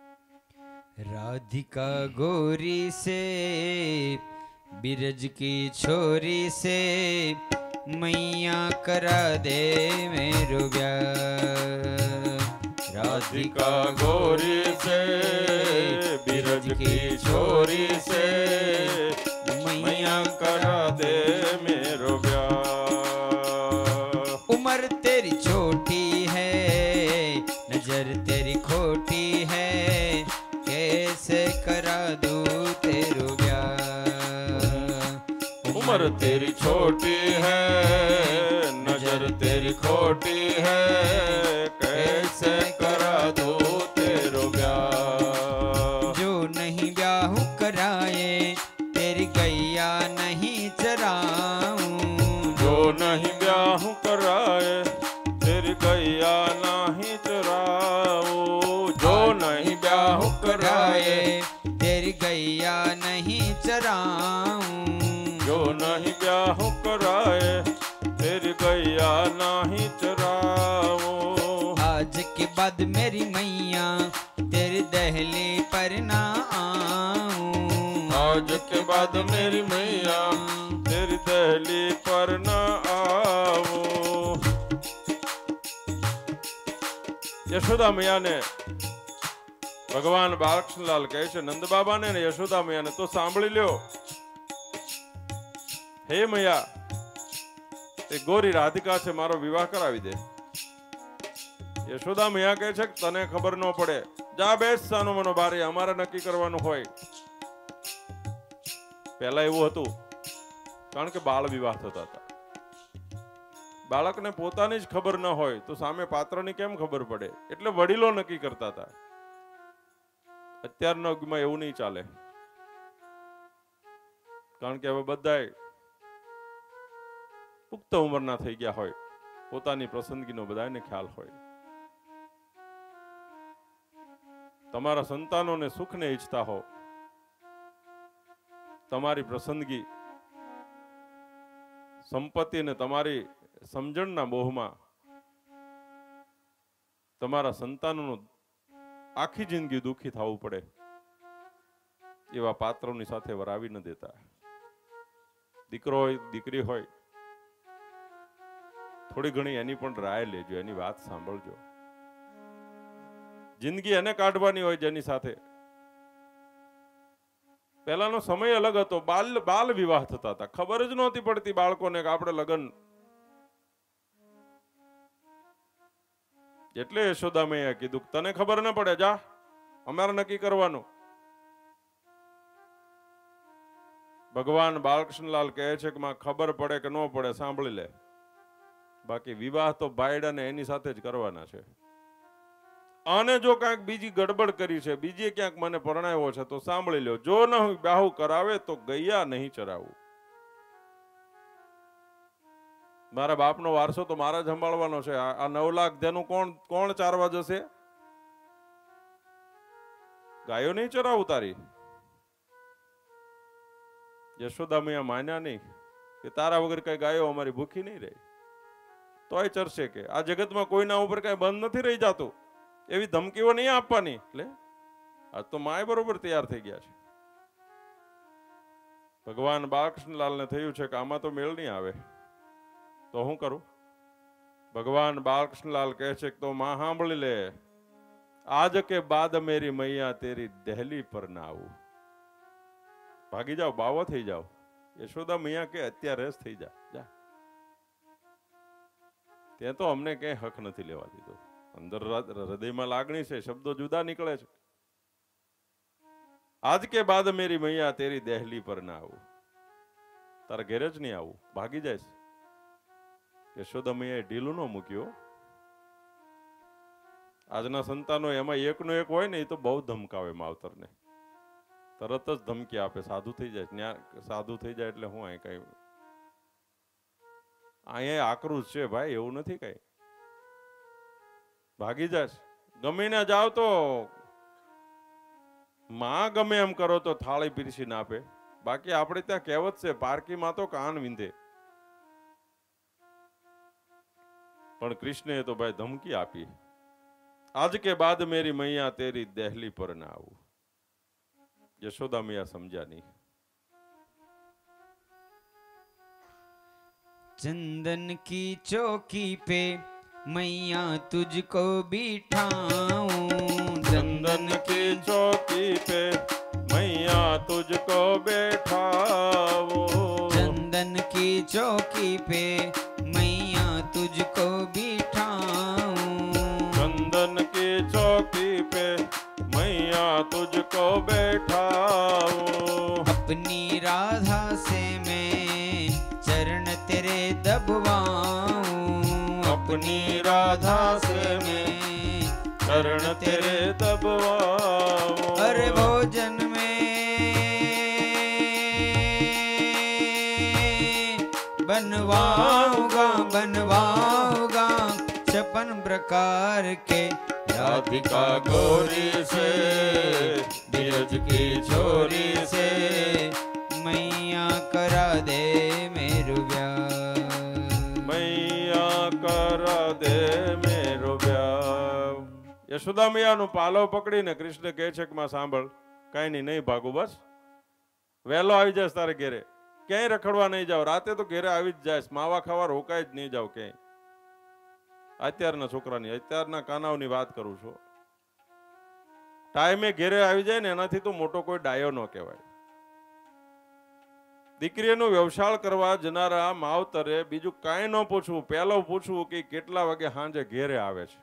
राधिका गोरी से बिरज की छोरी से मैया करा दे मेरो ब्याह. राधिका गोरी से बिरज की छोरी से मैया करा दे मेरो ब्याह. उम्र तेरी छोटी है, नजर तेरी खोटी है, कैसे करा दूं तेरो ब्याह. उम्र तेरी छोटी है, नजर तेरी खोटी है, कैसे करा दूं तेरो ब्याह. जो नहीं ब्याह कराए तेरी गैया नहीं चराऊं. जो नहीं ब्याह कराए तेरी गैया नहीं चराऊं. जो नहीं ब्याह कराए तेरी गैया नहीं चराऊं. जो नहीं ब्याह कराए तेरी गैया नहीं चराऊं. आज के बाद मेरी मैया तेरी दहली पर ना आऊं. आज के बाद मेरी मैया तेरी दहली पर न आऊं. યશોદા મૈયાને ભગવાન બાલકૃષ્ણલાલ કહે છે, નંદ બાબાને ને યશોદા મૈયાને તો સાંભળી લ્યો. હે મૈયા, એ ગોરી રાધિકા છે, મારો વિવાહ કરાવી દે. યશોદા મૈયા કહે છે કે તને ખબર ન પડે, જા બેસ સાનો મનો બારે, અમારે નક્કી કરવાનું હોય. પહેલા એવું હતું, કારણ કે બાળ વિવાહ થતા હતા. બાળકને પોતાની જ ખબર ન હોય તો સામે પાત્રની કેમ ખબર પડે? એટલે વડીલો નક્કી કરતા હતા. અત્યારના યુગમાં એવું નહીં ચાલે, કારણ કે હવે બધાય પુખ્ત ઉંમરના થઈ ગયા હોય, પોતાની પસંદગીનો બધાને ખ્યાલ હોય. તમારા સંતાનોને સુખને ઈચ્છતા હો, તમારી પસંદગી સંપત્તિ ને તમારી સમજણના મોહમાં તમારા સંતાનોનું આખી જિંદગી દુઃખી થવું પડે, એવા પાત્રોની સાથે વરાવી ન દેતા. દીકરો હોય દીકરી હોય, થોડી ઘણી એની પણ રાય લેજો, એની વાત સાંભળજો. જિંદગી એને કાઢવાની હોય જેની સાથે. પહેલાનો સમય અલગ હતો, બાલ વિવાહ થતા હતા, ખબર જ નહોતી પડતી બાળકોને કે આપણે લગ્ન. એટલે યશોદા મૈયા કીધું તને ખબર ન પડે, જા અમારે નક્કી કરવાનું. ભગવાન બાલકૃષ્ણલાલ કહે છે કે માં ખબર પડે કે ન પડે સાંભળી લે, બાકી વિવાહ તો ભાઈડા ને એની સાથે જ કરવાના છે. અને જો કાંઈક બીજી ગડબડ કરી છે, બીજે ક્યાંક મને પરણાવ્યો છે તો સાંભળી લો, જો ન બાહુ કરાવે તો ગૈયા નહીં ચરાવું. મારા બાપનો વારસો તો મારા જ સંભાળવાનો છે. આ 9 લાખ જેનું કોણ ચારવા જશે? ગાયો નહીં ચરાવું તારી. યશોદા મૈયા માન્યા નહીં કે તારા વગર કઈ ગાયો અમારી ભૂખી નહીં રહે. તોય ચરશે કે આ જગતમાં કોઈના ઉપર કઈ બંધ નથી રહી જતું, એવી ધમકીઓ નહીં આપવાની. એટલે આજ તો માય બરોબર તૈયાર થઈ ગયા છે. ભગવાન બાલકૃષ્ણલાલને થયું છે કે આમાં તો મેળ નહીં આવે, તો હું કરું? ભગવાન બાલકૃષ્ણલાલ કહે છે કે તો માં સાંભળી લે, આજ કે બાદ મેરી મૈયા તેરી દહેલી પર ના આવું. ભાગી જાઓ, બાવો થઈ જાઓ. યશોદા મૈયા કે અત્યારે જ થઈ જા. ત્યાં તો અમને કઈ હક નથી લેવા દીધો. અંદર હૃદયમાં લાગણી છે, શબ્દો જુદા નીકળે છે. આજ કે બાદ મેરી મૈયા તેરી દહેલી પર ના આવું. તારા ઘેર જ નહીં આવું, ભાગી જાય. યશોદા મૈયાએ ઢીલું ન મૂક્યો. આજના સંતાનો એમાં એકનો એક હોય ને, એ તો બહુ ધમકાવે માવતરને. તરત જ ધમકી આપે, સાધુ થઈ જાય. સાધુ થઈ જાય એટલે હું અહીં કઈ અહીંયા આકરું છે ભાઈ, એવું નથી કઈ. ભાગી જાય. ગમીને જાવ તો માં ગમે એમ કરો તો થાળી પીરસી ના આપે. બાકી આપણે ત્યાં કહેવત છે, પારકીમાં તો કાન વિંધે. પણ કૃષ્ણએ તો ભાઈ ધમકી આપી, આજ કે બાદ મેરી મૈયા તેરી દહેલી પર ના આવું. યશોદા મૈયા સમજ્યા નહીં. चंदन की चौकी पे मैया तुझको बिठाऊं. चंदन की चौकी पे मैया तुझको बैठाऊं. चंदन की चौकी पे मैया तुझको बिठाऊं. चंदन की चौकी पे मैया तुझको बैठाऊं. अपनी राधा से मैं चरण तेरे दबवाऊं. अपनी राधा से मैं चरण तेरे दबवाऊं. अरे भोजन में बनवाऊंगा 56 प्रकार के. राधिका गौरी से ब्रज की छोरी से मैया करा दे मेरू ब्याह. मैया करा દે મેરો બ્યાહ. યશોદા મૈયાનો પાલવ પકડીને કૃષ્ણ કહે છે કે માં સાંભળ, કઈ નહીં ભાગું, બસ વહેલો આવી જાય તારે ઘેરે. ક્યાંય રખડવા નહીં જાવ, રાતે તો ઘેરે આવી જ જાય. માવા ખાવા રોકાય જ નહીં જાવ ક્યાંય. અત્યારના છોકરાની, અત્યારના કાનાઓની વાત કરું છું. ટાઈમે ઘેરે આવી જાય ને એનાથી તો મોટો કોઈ ડાયો ન કહેવાય. દીકરીનો વ્યવસાય કરવા જનારા માવતરે બીજું કાંઈ ન પૂછવું, પહેલો પૂછવું કે કેટલા વાગે સાંજે ઘેરે આવે છે.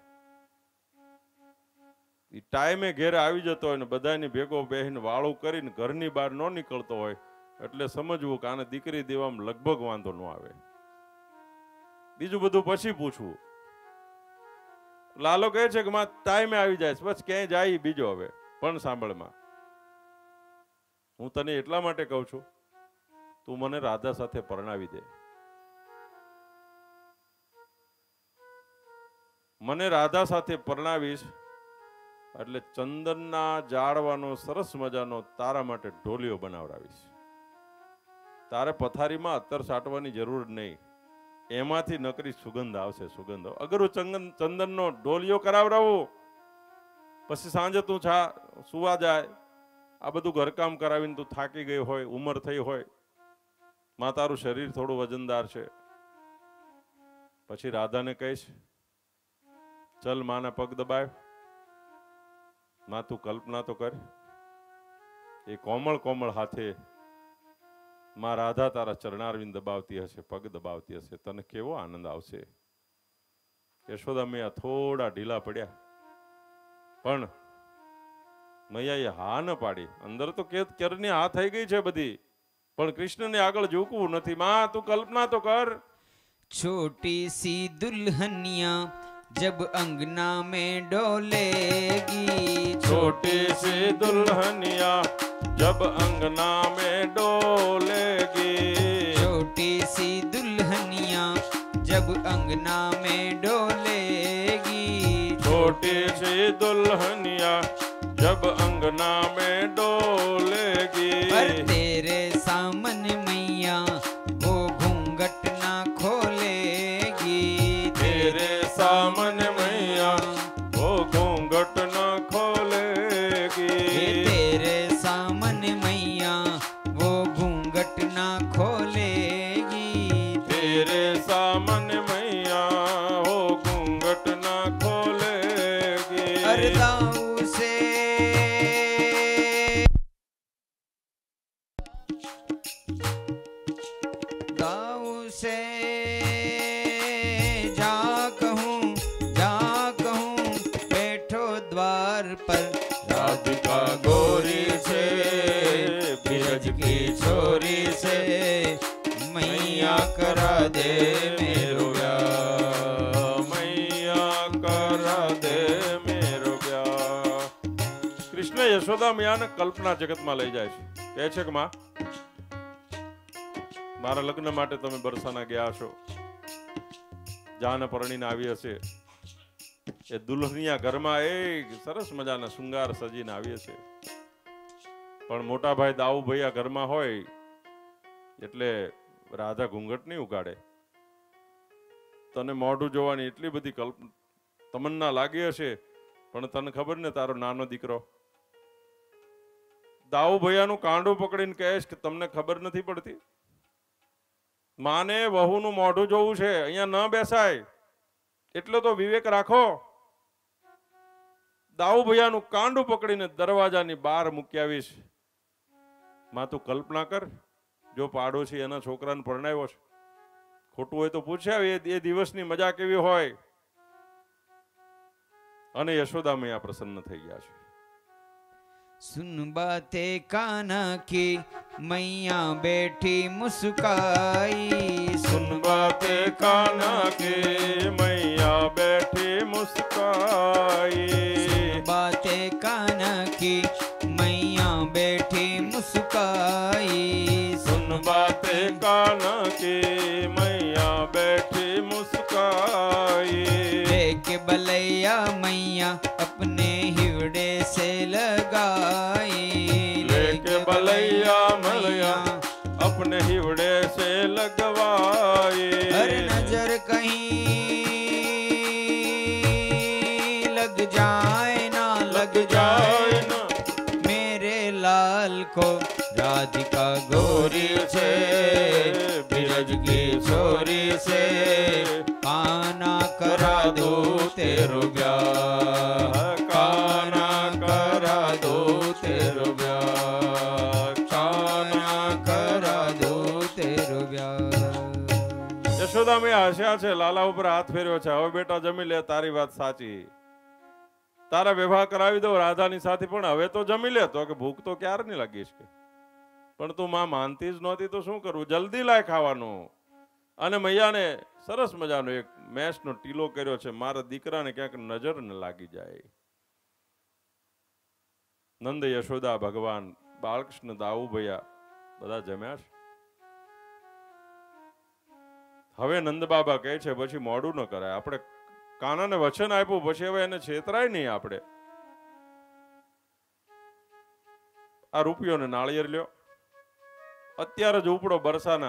ટાઈમે ઘેરે આવી જતો હોય ને બધાની ભેગો બેહીને વાળું કરીને ઘરની બહાર ન નીકળતો હોય એટલે સમજવું કે આને દીકરી દેવામાં લગભગ વાંધો ન આવે. બીજું બધું પછી પૂછવું. લાલો કહે છે કે માં ટાઈમે આવી જાય, બસ ક્યાંય જાય બીજો. હવે પણ સાંભળમાં, હું તને એટલા માટે કહું છું, તું મને રાધા સાથે પરણાવી દે. મને રાધા સાથે પરણાવીશ એટલે ચંદનના જાળવાનો સરસ મજાનો તારા માટે ઢોલિયો બનાવડાવીશ. તારે પથારીમાં અત્તર સાટવાની જરૂર નહીં, એમાંથી નકરી સુગંધ આવશે. સુગંધ અગર ચંદનનો ઢોલિયો કરાવડાવું, પછી સાંજે તું સુવા જાય, આ બધું ઘરકામ કરાવીને તું થાકી ગઈ હોય, ઉંમર થઈ હોય, માં તારું શરીર થોડું વજનદાર છે, પછી રાધાને કહીશ ચલ માના પગ દબાય. માં તું કલ્પના તો કર, એ કોમળ કોમળ હાથે માં રાધા તારા ચરણારવિંદ દબાવતી હશે, પગ દબાવતી હશે, તને કેવો આનંદ આવશે. યશોદા મૈયા થોડા ઢીલા પડ્યા, પણ મૈયાએ હા ન પાડી. અંદર તો કેરની હા થઈ ગઈ છે બધી, પણ કૃષ્ણને આગળ ઝૂકવું નથી. માં તું કલ્પના તો કર. छोटी सी दुल्हनिया जब अंगना में डोलेगी, छोटी सी दुल्हनिया जब अंगना में डोलेगी, छोटी सी दुल्हनिया जब अंगना में डोलेगी, छोटी सी दुल्हनिया जब अंगना में डोलेगी। पर तेरे सामने मैया वो घूंघट ना खोलेगी, तेरे सामने मैया वो घूंघट न खोलेगी, तेरे सामने मैया वो घूंघट ना खोलेगी, तेरे सामने मैया वो घूंघट न खोलेगी। अरदाऊ से दाऊ से जा कहूँ बैठो द्वार पर, राधिका गोरी से बिरज की छोरी से मैया करा दे मेरो ब्याह, मैया करा दे मेरो ब्याह। કૃષ્ણ યશોદા મૈયાને કલ્પના જગતમાં લઈ જાય છે. કહે છે કે માં, મારા લગ્ન માટે તમે બરસાના ગયા છો, જાને પરણીને આવી હશે, એ દુલ્હનિયા ઘરમાં એક સરસ મજાના શૃંગાર સજીને આવી હશે, પણ મોટા ભાઈ દાઉ ભૈયા ઘરમાં હોય એટલે રાધા ઘૂંઘટ નહીં ઉગાડે. તને મોઢું જોવાની એટલી બધી તમન્ના લાગી હશે, પણ તને ખબર ને તારો નાનો દીકરો દાઉ ભૈયાનું કાંડું પકડીને કહેશ કે તમને ખબર નથી પડતી, માને વહુનું મોઢું જોવું છે, અહીંયા ન બેસાય, એટલો તો વિવેક રાખો. દાઉ ભૈયાનું કાંડું પકડીને દરવાજાની બહાર મૂકી આવીશ. માં તું કલ્પના કર, જો પાડોશી એના છોકરાને પરણાવ્યો છે, ખોટું હોય તો પૂછ્યા એ દિવસની મજા કેવી હોય. અને યશોદા મૈયા પ્રસન્ન થઈ ગયા છે. सुन बातें कान्हा की मैया बैठी मुस्काई, सुन बातें कान्हा की मैया बैठी मुस्काई, बातें कान्हा की मैया बैठी मुस्काई, सुन बातें कान्हा की मैया बैठी मुस्काई, लेके बलैया मैया अपने हिवड़े से लगाई, लेके बलैया मैया अपने हिवड़े से लगवाई, हर नजर कहीं लग जाए ना लग जाए ना मेरे लाल को, राधिका गोरी से बिरज की छोरी से काना करा दो तेरो ब्याह, काना करा दो तेरो ब्याह, काना करा दो तेरो ब्याह। યશોદા મેં હસ્યા છે, લાલા ઉપર હાથ ફેર્યો છે. હવે બેટા જમી લે, તારી વાત સાચી, તારા વિવાહ કરાવી દો રાધાની સાથે, પણ હવે તો જમી લે. તો કે ભૂખ તો ક્યારે નહીં લાગીશ કે, પણ તું માં માનતી જ નહોતી તો શું કરવું, જલ્દી લાય ખાવાનું. અને મૈયાને સરસ મજાનો એક મેસનો ટીલો કર્યો છે, મારા દીકરાને ક્યાંક નજર ન લાગી જાય. નંદ યશોદા ભગવાન બાળકૃષ્ણ દાઉ ભૈયા બધા જમ્યા છે. હવે નંદ બાબા કહે છે પછી મોડું ન કરાય, આપણે કાનાને વચન આપ્યું, પછી હવે એને છેતરાય નહીં. આપણે આ રૂપિયોને નાળિયેર લ્યો, અત્યારે જ ઉપડો બરસાના.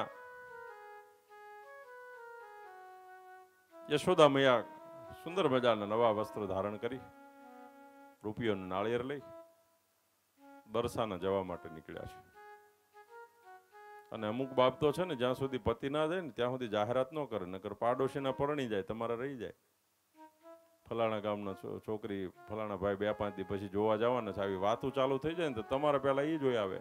યશોદા મૈયા સુંદર મજાના નવા વસ્ત્ર ધારણ કરી, રૂપિયોનું નાળિયેર લઈ બરસાના જવા માટે નીકળ્યા છે. અને અમુક બાબતો છે ને, જ્યાં સુધી પતિ ના જાય ને ત્યાં સુધી જાહેરાત ન કરે, નકર પાડોશીના પરણી જાય, તમારા રહી જાય. ફલાણા ગામના છોકરી ફલાણા ભાઈ 2-5 દી પછી જોવા જવાના છે, આવી વાતું ચાલુ થઈ જાય ને તો તમારા પહેલા એ જોઈ આવે.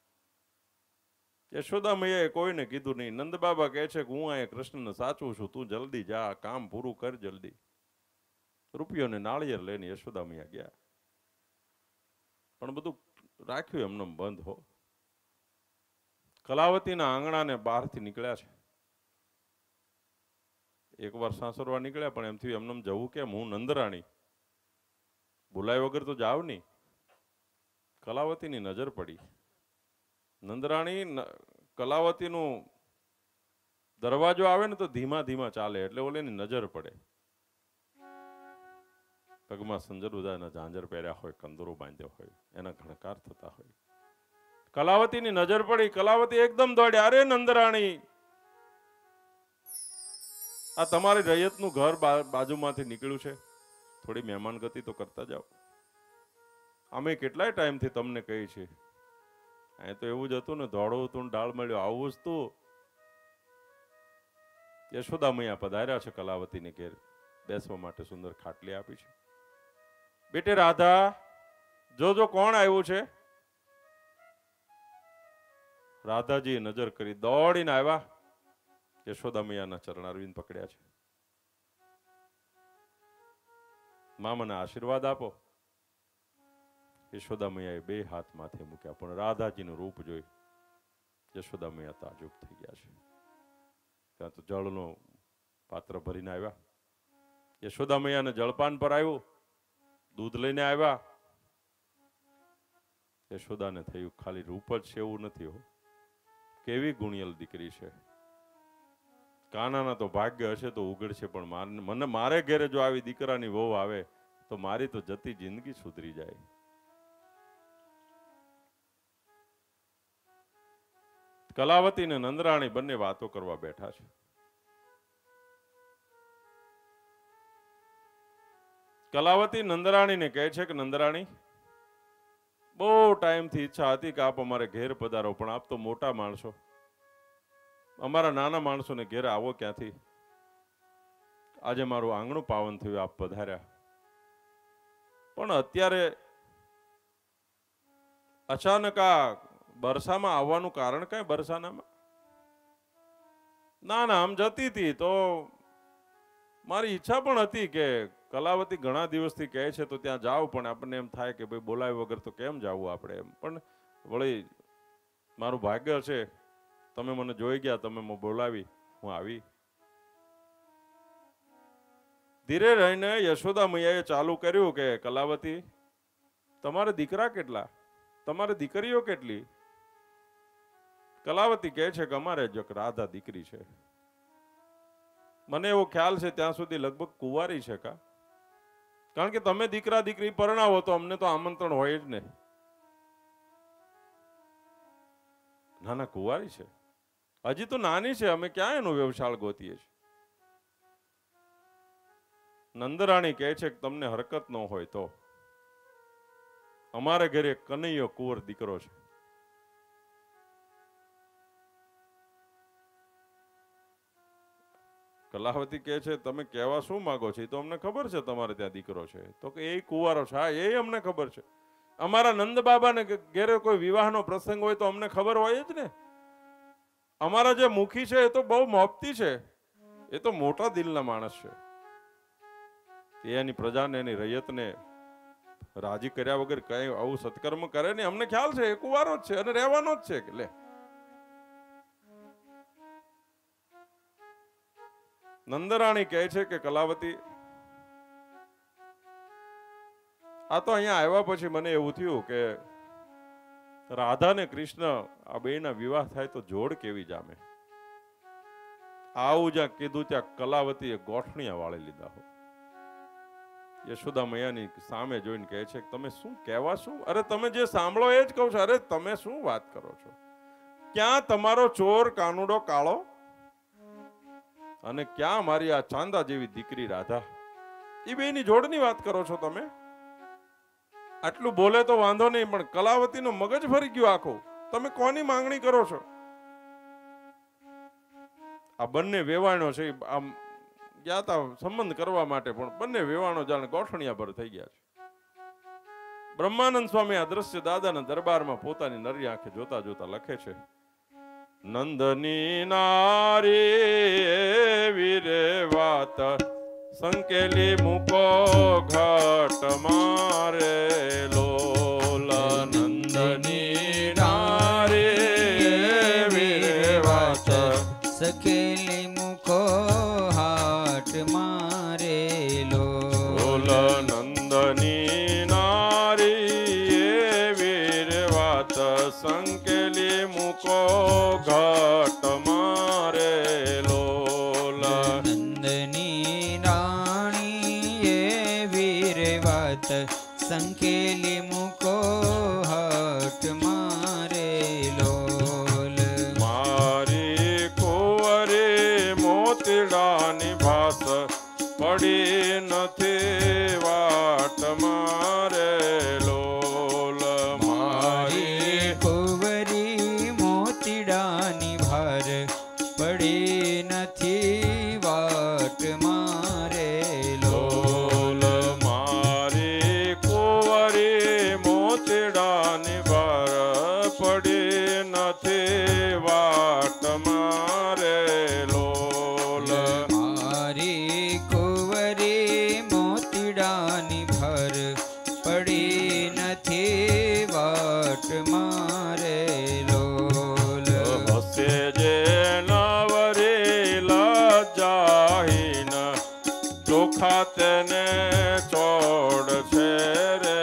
યશોદા મૈયાએ કોઈને કીધું નહીં. નંદ બાબા કહે છે કે હું અહીંયા કૃષ્ણને સાચું છું, તું જલ્દી જા, કામ પૂરું કર જલ્દી. રૂપિયોને નાળિયેર લઈને યશોદા મૈયા ગયા, પણ બધું રાખ્યું એમને બંધ હો. કલાવતીના આંગણાને બહારથી નીકળ્યા છે. એકવાર સાસરવા નીકળ્યા, પણ એમથી એમને જવું કેમ? હું નંદરાણી, બોલાય વગર તો જાવ નહીં. કલાવતીની નજર પડી. નંદરાણી કલાવતીનું દરવાજો આવે ને તો ધીમા ધીમા ચાલે, એટલે ઓલેની નજર પડે. પગમાં સંજરુદાના ઝાંઝર પહેર્યા હોય, કંદોરો બાંધ્યો હોય, એના ઘણકાર થતા હોય. કલાવતીની નજર પડી. કલાવતી એકદમ દોડ્યા. અરે નંદરાણી, આ તમારી રૈયતનું ઘર બાજુમાંથી નીકળ્યું છે, થોડી મહેમાન ગતિ તો કરતા જાઓ. અમે કેટલાય ટાઈમથી તમને કહી છે. અહીં તો એવું જ હતું ને, દોડો તું ડાળ મળ્યો, આવું જ તું. યશોદા મૈયા પધાર્યા છે કલાવતીને ઘેર, બેસવા માટે સુંદર ખાટલી આપી છે. બેટે રાધા, જોજો કોણ આવ્યું છે. રાધાજીએ નજર કરી, દોડીને આવ્યા. યશોદા મૈયાના ચરણારવિંદ પકડ્યા છે. મા મને આશીર્વાદ આપો. યશોદા મૈયાએ બે હાથ માથે મૂક્યા, પણ રાધાજીનું રૂપ જોઈ યશોદા મૈયા તાજુબ થઈ ગયા છે. ત્યાં તો જળનો પાત્ર ભરીને આવ્યા. યશોદા મૈયાને જળપાન પર આવ્યું, દૂધ લઈને આવ્યા. યશોદાને થયું ખાલી રૂપ જ છે એવું નથી હો, કેવી ગુણિયલ દીકરી છે. કાનાના તો ભાગ્ય હશે તો ઉગડશે, પણ મારે ઘેરે જો આવી દીકરાની વહુ આવે તો મારી તો જતી જિંદગી સુધરી જાય. કલાવતી ને નંદરાણી બંને વાતો કરવા બેઠા છે. કલાવતી નંદરાણીને કહે છે કે નંદરાણી, બહુ ટાઈમથી ઈચ્છા હતી કે આપ અમારે ઘેર પધારો, પણ આપ તો મોટા માણસો, અમારા નાના માણસોને ઘેર આવો ક્યાંથી? આજે મારું આંગણું પાવન થયું, આપ પધાર્યા. પણ અત્યારે અચાનક આ બરસામાં આવવાનું કારણ કઈ? બરસાનામાં ના ના, આમ જતી હતી તો મારી ઈચ્છા પણ હતી કે કલાવતી ઘણા દિવસથી કહે છે તો ત્યાં જાવ, પણ આપણને એમ થાય કે ભાઈ બોલાવ્યા વગર તો કેમ જવું આપણે એમ. પણ વળી મારું ભાગ્ય છે, તમે મને જોઈ ગયા, તમે મને બોલાવી, હું આવી. ધીરે રહીને યશોદા મૈયાએ ચાલુ કર્યું કે કલાવતી, તમારે દીકરા કેટલા? તમારે દીકરીઓ કેટલી? કલાવતી કહે છે કે અમારે જ રાધા દીકરી છે. મને એવો ખ્યાલ છે ત્યાં સુધી લગભગ કુંવારી છે કા? કારણ કે તમે દીકરા દીકરી પરણાવો તો અમને તો આમંત્રણ હોય જ ને. ના ના, કુંવારી છે, હજી તો નાની છે, અમે ક્યાં એનો વ્યવસાય ગોતીએ છીએ. નંદરાણી કહે છે કે તમને હરકત ન હોય તો અમારે ઘરે કનૈયો કુંવર દીકરો છે. કલાવતી કહે છે તમે કહેવા શું માંગો છો? એ તો અમને ખબર છે તમારે ત્યાં દીકરો છે. તો કે એ કુંવારો છે? હા, એ અમને ખબર છે. અમારા નંદ બાબાને ઘેરે કોઈ વિવાહનો પ્રસંગ હોય તો અમને ખબર હોય જ ને. અમારા જે મુખી છે એ તો બહુ મોહબ્બતી છે, એ તો મોટા દિલના માણસ છે. એની પ્રજાને, એની રૈયતને રાજી કર્યા વગર કઈ આવું સત્કર્મ કરે નહીં. અમને ખ્યાલ છે એ કુંવારો જ છે અને રહેવાનો જ છે. લે, નંદરાણી કહે છે કે કલાવતી, આ તો અહીંયા આવ્યા પછી મને એવું થયું કે રાધા ને કૃષ્ણ આ બેના વિવાહ થાય તો જોડ કેવી જામે. આવું જ્યાં કીધું ત્યાં કલાવતીએ ગોઠણિયા વાળી લીધા હો. યશોદા મૈયાની સામે જોઈને કહે છે કે તમે શું કહેવા શું? અરે તમે જે સાંભળો એ જ કહું છું. અરે તમે શું વાત કરો છો? ક્યાં તમારો ચોર કાનુડો કાળો અને ક્યાં મારી આ ચાંદા જેવી દીકરી રાધા? એ બેની જોડની વાત કરો છો તમે? આટલું બોલે તો વાંધો નહીં, પણ કલાવતીનું મગજ ફરી ગયું આખું. તમે કોની માંગણી કરો છો? આ બંને વેવાણો છે, આમ ગયા તા સંબંધ કરવા માટે, પણ બંને વેવાણો જાણે ગોઠણિયા પર થઈ ગયા છે. બ્રહ્માનંદ સ્વામી અદ્રશ્ય દાદાના દરબારમાં પોતાની નરી આંખે જોતા જોતા લખે છે, નંદની નારી વીરે વાત સંકેલી મૂકો ઘટ મારે લોલ. નંદની નારી સખેલી મુખો હાટ મારેલો બોલ નંદની નારી એ વીર વાત સંકેલી મુકો ઘાટ મારેલો નંદની રાણી એ વીર વાત સંકેલી મુકો હાટ મારેલો મારી કુંવરી મોતીડાની ભાસ પડી નથી વાટ મારેલો મારી કુંવરી મોતીડાની ભાર પડી નથી વાટ મારેલો મારી કુંવરી મોતીડાની ભાર પડી નથી વાટ મારેલો મારી કુંવરી મોતીડાની ભાર પડી નથી વાટ મારેલો હસે જે નવરી લજાહીન ચોખા તેને ચોડ છે રે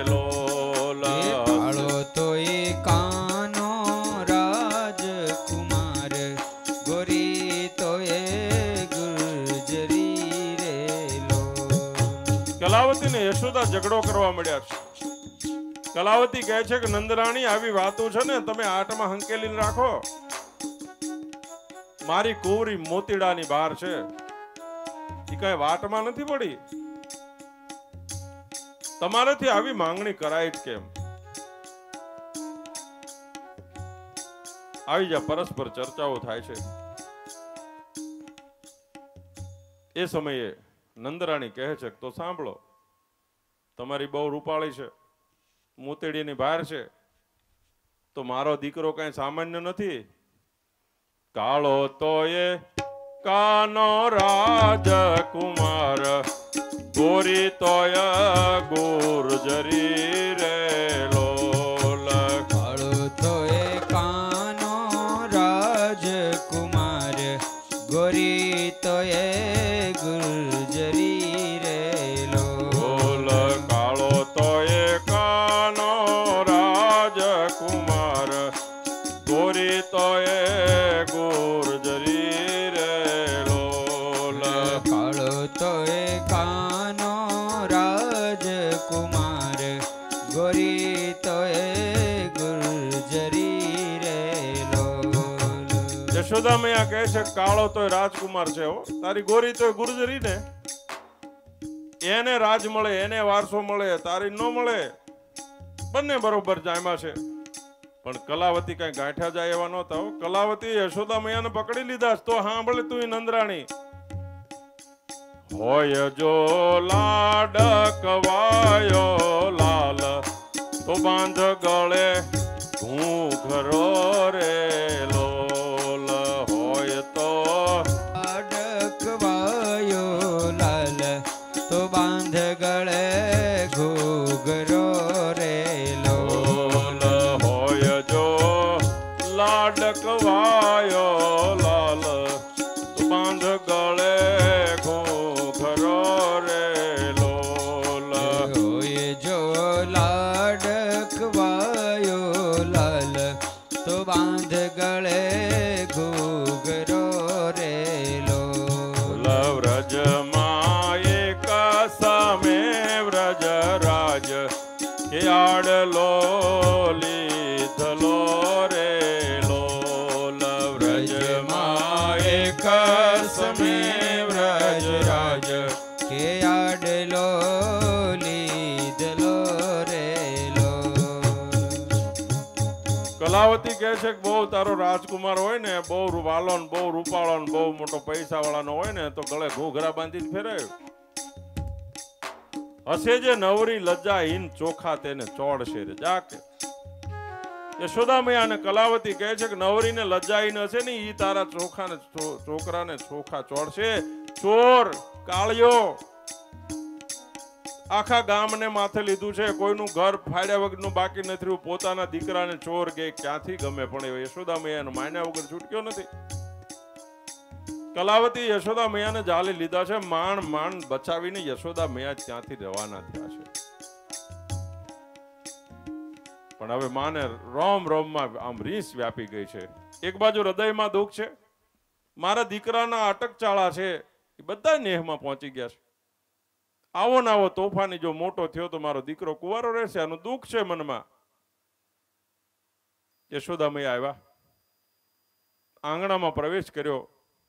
કાળો તો એ કાનો રાજકુમાર ગોરી તો એ ગુર્જરી રેલો કલાવતી ને યશોદા ઝઘડો કરવા મળ્યા છે. કલાવતી કહે છે કે નંદરાણી આવી વાતો છે ને તમે આટમાં હંકેલી રાખો. મારી કુંવરી મોતીડાની બહાર છે, એ કઈ વાટમાં નથી પડી. તમારાથી આવી માંગણી કરાય જ કેમ? આવી જ્યાં પરસ્પર ચર્ચાઓ થાય છે એ સમયે નંદરાણી કહે છે તો સાંભળો, તમારી બહુ રૂપાળી છે, મોતીડીની બહાર છે, તો મારો દીકરો કઈ સામાન્ય નથી. કાળો તો એ કાનો રાજકુમાર ગોરી તોય ગુર્જરી રે કાળો તો એ કાનો રાજકુમાર ગોરી તો એ ગુર્જરી રેલો કાળો તો એ કાનો રાજકુમાર ગોરી તો એ ગુર્જરી રે કાળો તો એ કાનો રાજકુમાર ગોરી તો એ ગુર્જરી રેલો યશોદા મૈયા કહે છે કાળો તો રાજકુમાર છે હો, તારી ગોરી તો ગુર્જરી ને. એને રાજ મળે, એને વારસો મળે, તારી ન મળે. બંને બરોબર જાયમાં છે. પણ કલાવતી કઈ ગાંઠ્યા જાય એવા નહોતા. કલાવતી યશોદા મૈયાને પકડી લીધા. તો સાંભળે તું નંદરાણી, હોય જો લાડકવાયો લાલ તો બાંધ ગળે ઘૂંઘરો રે લોલ. હોય તો અડકવાયો લાલ તો બાંધ ગળે ઘૂઘરો રેલો હોય જો લાડકવાયો લાલ તો બાંધ ગળે ઘૂંઘરો રે લોલ. હોય જો લાડકવાયો લાલ તો બાંધ ગળે ઘૂઘરો રેલો વ્રજમાં એક સામે વ્રજ રાજ કે આડલો લીધલો રે લોલ. વ્રજમાં એક સમે વ્રજ રાજ કે આડલો લીધલો રેલો કલાવતી કહે છે કે બહુ તારો રાજકુમાર હોય ને, બહુ વાલો ને બહુ રૂપાળો ને બહુ મોટો પૈસા વાળાનો હોય ને, તો ગળે ઘૂઘરા બાંધી ફેરે. હશે જે નવરી લજ્જાહીન ચોખા તેને ચોડશે રે જાકે. યશોદા મૈયા અને કલાવતી કહે છે કે નવરીને લજ્જાહીન હશે ને, ઈ તારા ચોખાને છોકરાને ચોખા ચોડશે. ચોર કાળિયો આખા ગામને માથે લીધું છે, કોઈનું ઘર ફાડ્યા વગરનું બાકી નથી રહ્યું. પોતાના દીકરાને ચોર કે ક્યાંથી ગમે, પણ યશોદા મૈયાને માન્યા વગર છૂટક્યો નથી. કલાવતી યશોદા મૈયાને જાળી લીધા છે. માંડ માંડ બચાવીને યશોદા મૈયા ત્યાંથી રવાના થયા છે. પણ હવે માને રોમ રોમમાં આમ રીસ વ્યાપી ગઈ છે. એક બાજુ હૃદયમાં દુઃખ છે, મારા દીકરાના અટકચાળા છે એ બધા નેહમાં પહોંચી ગયા છે. આવો ને આવો તોફાની જો મોટો થયો તો મારો દીકરો કુંવારો રહેશે, આનું દુઃખ છે મનમાં. યશોદા મૈયા આવ્યા, આંગણામાં પ્રવેશ કર્યો.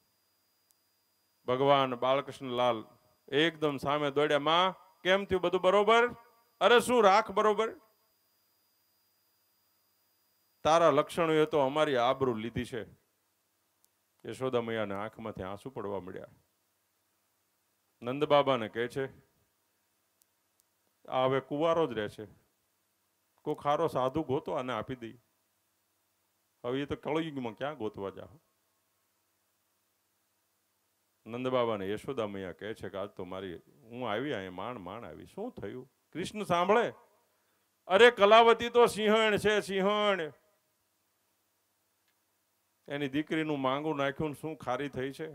ભગવાન બાલકૃષ્ણલાલ એકદમ સામે દોડ્યા. માં, કેમ થયું? બધું બરોબર? અરે શું રાખ બરોબર? તારા લક્ષણોએ તો અમારી આબરૂ લીધી છે. યશોદા મૈયાને આંખમાંથી આંસુ પડવા મળ્યા. નંદબાબાને કહે છે, આ હવે કુંવારો જ રહે છે, કોઈ ખારો સાધુ ગોતો આને આપી દઈ. હવે એ તો કળયુગમાં ક્યાં ગોતવા જાઓ? નંદબાબાને યશોદા મૈયા કહે છે કે આજ તો હું આવી અહીંયા માંડ આવી. શું થયું? કૃષ્ણ સાંભળે. અરે કલાવતી તો સિંહણ છે, સિંહણ. એની દીકરીનું માંગું નાખ્યું, શું ખારી થઈ છે?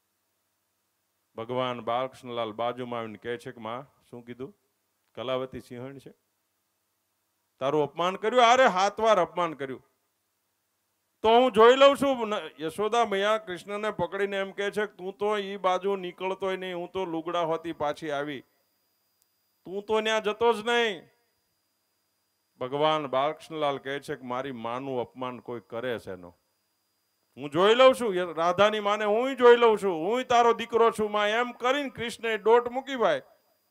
ભગવાન બાલકૃષ્ણલાલ બાજુમાં આવીને કહે છે કે માં, શું કીધું? કલાવતી સિંહણ છે? તારું અપમાન કર્યું? અરે 7 વાર અપમાન કર્યું. તો હું જોઈ લઉં છું. યશોદા મૈયા કૃષ્ણને પકડીને એમ કહે છે, તું તો ઈ બાજુ નીકળતોય નહીં, હું તો લુગડા હોતી પાછી આવી, તું તો ત્યાં જતો જ નહીં. ભગવાન બાલકૃષ્ણલાલ કહે છે કે મારી માનું અપમાન કોઈ કરે છે એનો હું જોઈ લઉં છું. રાધાની માને હું જોઈ લઉં છું, હું તારો દીકરો છું માં, એમ કરીને કૃષ્ણએ દોટ મૂકી ભાઈ.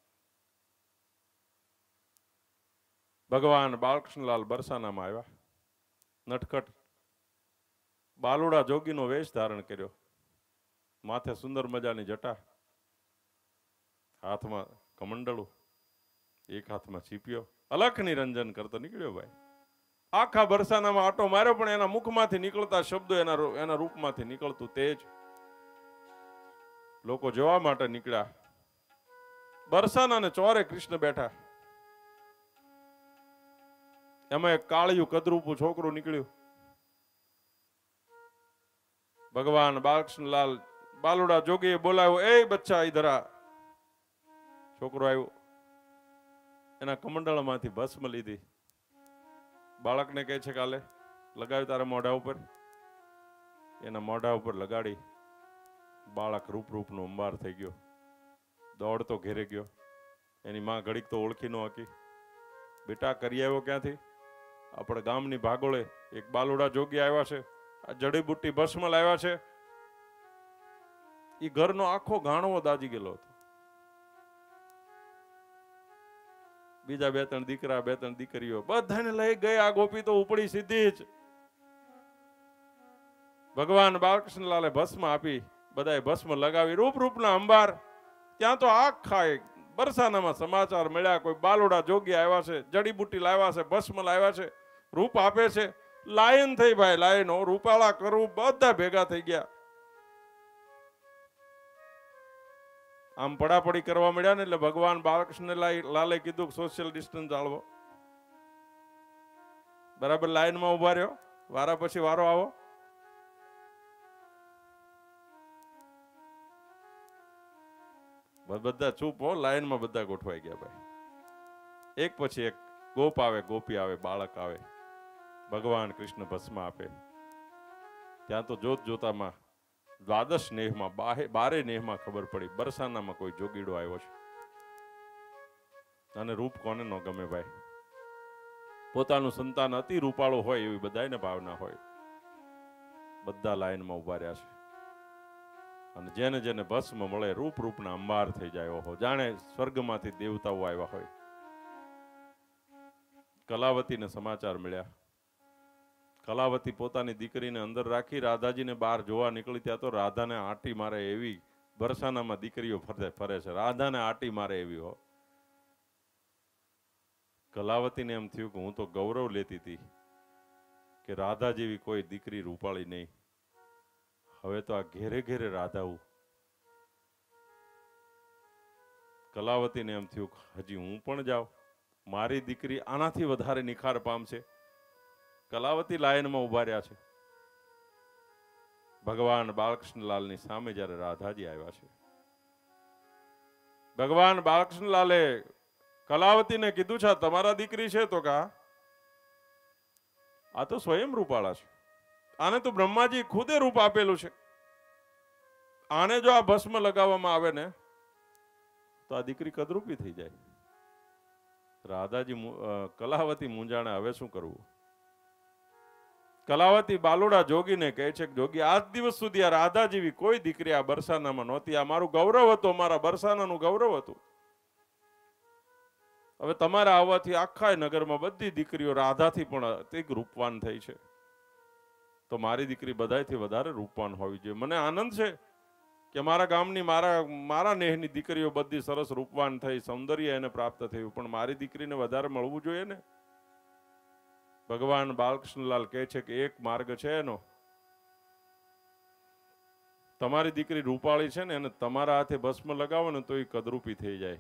ભગવાન બાલકૃષ્ણલાલ બરસાનામાં આવ્યા. નટખટ બાલુડા જોગીનો વેશ ધારણ કર્યો, માથે સુંદર મજાની જટા, હાથમાં કમંડળું, એક હાથમાં ચીપિયો, અલખ નિરંજન કરતો નીકળ્યો ભાઈ. આખા બરસાનામાં આટો માર્યો, પણ એના મુખમાંથી નીકળતા શબ્દો, એના રૂપમાંથી નીકળતું તેજ લોકો જોવા માટે નીકળ્યા. બરસાનાને ચોરે કૃષ્ણ બેઠા, એમાં એક કાળિયું કદરૂપું છોકરું નીકળ્યું. ભગવાન બાલકૃષ્ણલાલ બાલુડા જોગીએ બોલાવ્યો, એ બચ્ચા ઇધર આ. છોકરો આવ્યો, એના કમંડળમાંથી ભસ્મ લીધી. બાળકને કહે છે, કાલે લગાવ્યું તારા મોઢા ઉપર. એના મોઢા ઉપર લગાડી બાળક રૂપનો અંબાર થઈ ગયો, દોડતો ઘેરે ગયો. એની માં ઘડીક તો ઓળખી ન હકી. બેટા કરી આવ્યો ક્યાંથી? આપણે ગામની ભાગોળે એક બાલુડા જોગી આવ્યા છે, આ જડીબુટ્ટી ભસ્મ લાવ્યા છે. એ ઘરનો આખો ગાણવો દાજી ગયેલો હતો. બીજા 2-3 દીકરા, 2-3 દીકરીઓ બધાને લઈ ગયા. ગોપી તો ઉપડી સીધી જ. ભગવાન બાલકૃષ્ણલાલે ભસ્મ આપી, બધાએ ભસ્મ લગાવી, રૂપના અંબાર. ત્યાં તો આખા બરસાનામાં સમાચાર મળ્યા, કોઈ બાલુડા જોગી આવ્યા છે, જડીબુટ્ટી લાવ્યા છે, ભસ્મ લાવ્યા છે, રૂપ આપે છે. લાયન થઈ ભાઈ, લાયનો રૂપાળા કરવું, બધા ભેગા થઈ ગયા. આમ પડાપડી કરવા મળ્યા ને એટલે ભગવાન બાલકૃષ્ણ લાલે કીધું સોશિયલ ડિસ્ટન્સ જાળવો. બરાબર લાઈનમાં ઉભા રહ્યો, વારા પછી વારો આવો. બધા ચૂપ હો, લાઈનમાં બધા ગોઠવાઈ ગયા ભાઈ. એક પછી એક ગોપ આવે, ગોપી આવે, બાળક આવે. ભગવાન કૃષ્ણ ભસ્મ આપે. ત્યાં તો જોતામાં 12 નેહમાં 12 નેહમાં ખબર પડી બરસાનામાં કોઈ જોગીડો આવ્યો છે. અને રૂપ કોને ન ગમે ભાઈ? પોતાનું સંતાન અતિ રૂપાળું હોય એવી બધાને ભાવના હોય. બધા લાઈનમાં ઉભા રહ્યા છે. અને જેને જેને ભસ્મ મળે રૂપના અંબાર થઈ જાય. ઓહો, જાણે સ્વર્ગમાંથી દેવતાઓ આવ્યા હોય. કલાવતીને સમાચાર મળ્યા. કલાવતી પોતાની દીકરીને અંદર રાખી રાધાજીને બહાર જોવા નીકળી. ત્યાં તો રાધાને આંટી મારે એવી બરસાનામાં દીકરીઓ ફરે છે. રાધાને આંટી મારે એવી હો. કલાવતીને એમ થયું કે હું તો ગૌરવ લેતી હતી કે રાધા જેવી કોઈ દીકરી રૂપાળી નહીં. હવે તો આ ઘેરે ઘેરે રાધાવું. કલાવતીને એમ થયું હજી હું પણ જાઉં, મારી દીકરી આનાથી વધારે નિખાર પામશે. કલાવતી લાઈનમાં ઉભા રહ્યા છે. ભગવાન બાલકૃષ્ણલાલની સામે જ્યારે રાધાજી આવ્યા છે, ભગવાન બાલકૃષ્ણલાલે કલાવતીને કીધું છે તમારા દીકરી છે, તો કા આ તો સ્વયં રૂપાળા છે, આને તો બ્રહ્માજી ખુદે રૂપ આપેલું છે, આને જો આ ભસ્મ લગાવવામાં આવે ને તો આ દીકરી કદરૂપી થઈ જાય. રાધાજી કલાવતી મૂંઝાણે હવે શું કરવું. કલાવતી બાલુડા જોગીને કહે છે કે જોગી આજ દિવસ સુધી આ રાધા જેવી કોઈ દીકરી આ બરસાનામાં નહોતી, આ મારું ગૌરવ હતું, મારા બરસાનાનું ગૌરવ હતું. હવે તમારા આવવાથી આખા નગરમાં બધી દીકરીઓ રાધાથી પણ અતિક રૂપવાન થઈ છે, તો મારી દીકરી બધાયથી વધારે રૂપવાન હોવી જોઈએ. મને આનંદ છે કે મારા ગામની મારા નેહની દીકરીઓ બધી સરસ રૂપવાન થઈ, સૌંદર્ય એને પ્રાપ્ત થયું, પણ મારી દીકરીને વધારે મળવું જોઈએ ને. ભગવાન બાલકૃષ્ણલાલ કહે છે કે એક માર્ગ છે એનો, તમારી દીકરી રૂપાળી છે ને એને તમારા હાથે ભસ્મ લગાવો ને તો એ કદરૂપી થઈ જાય.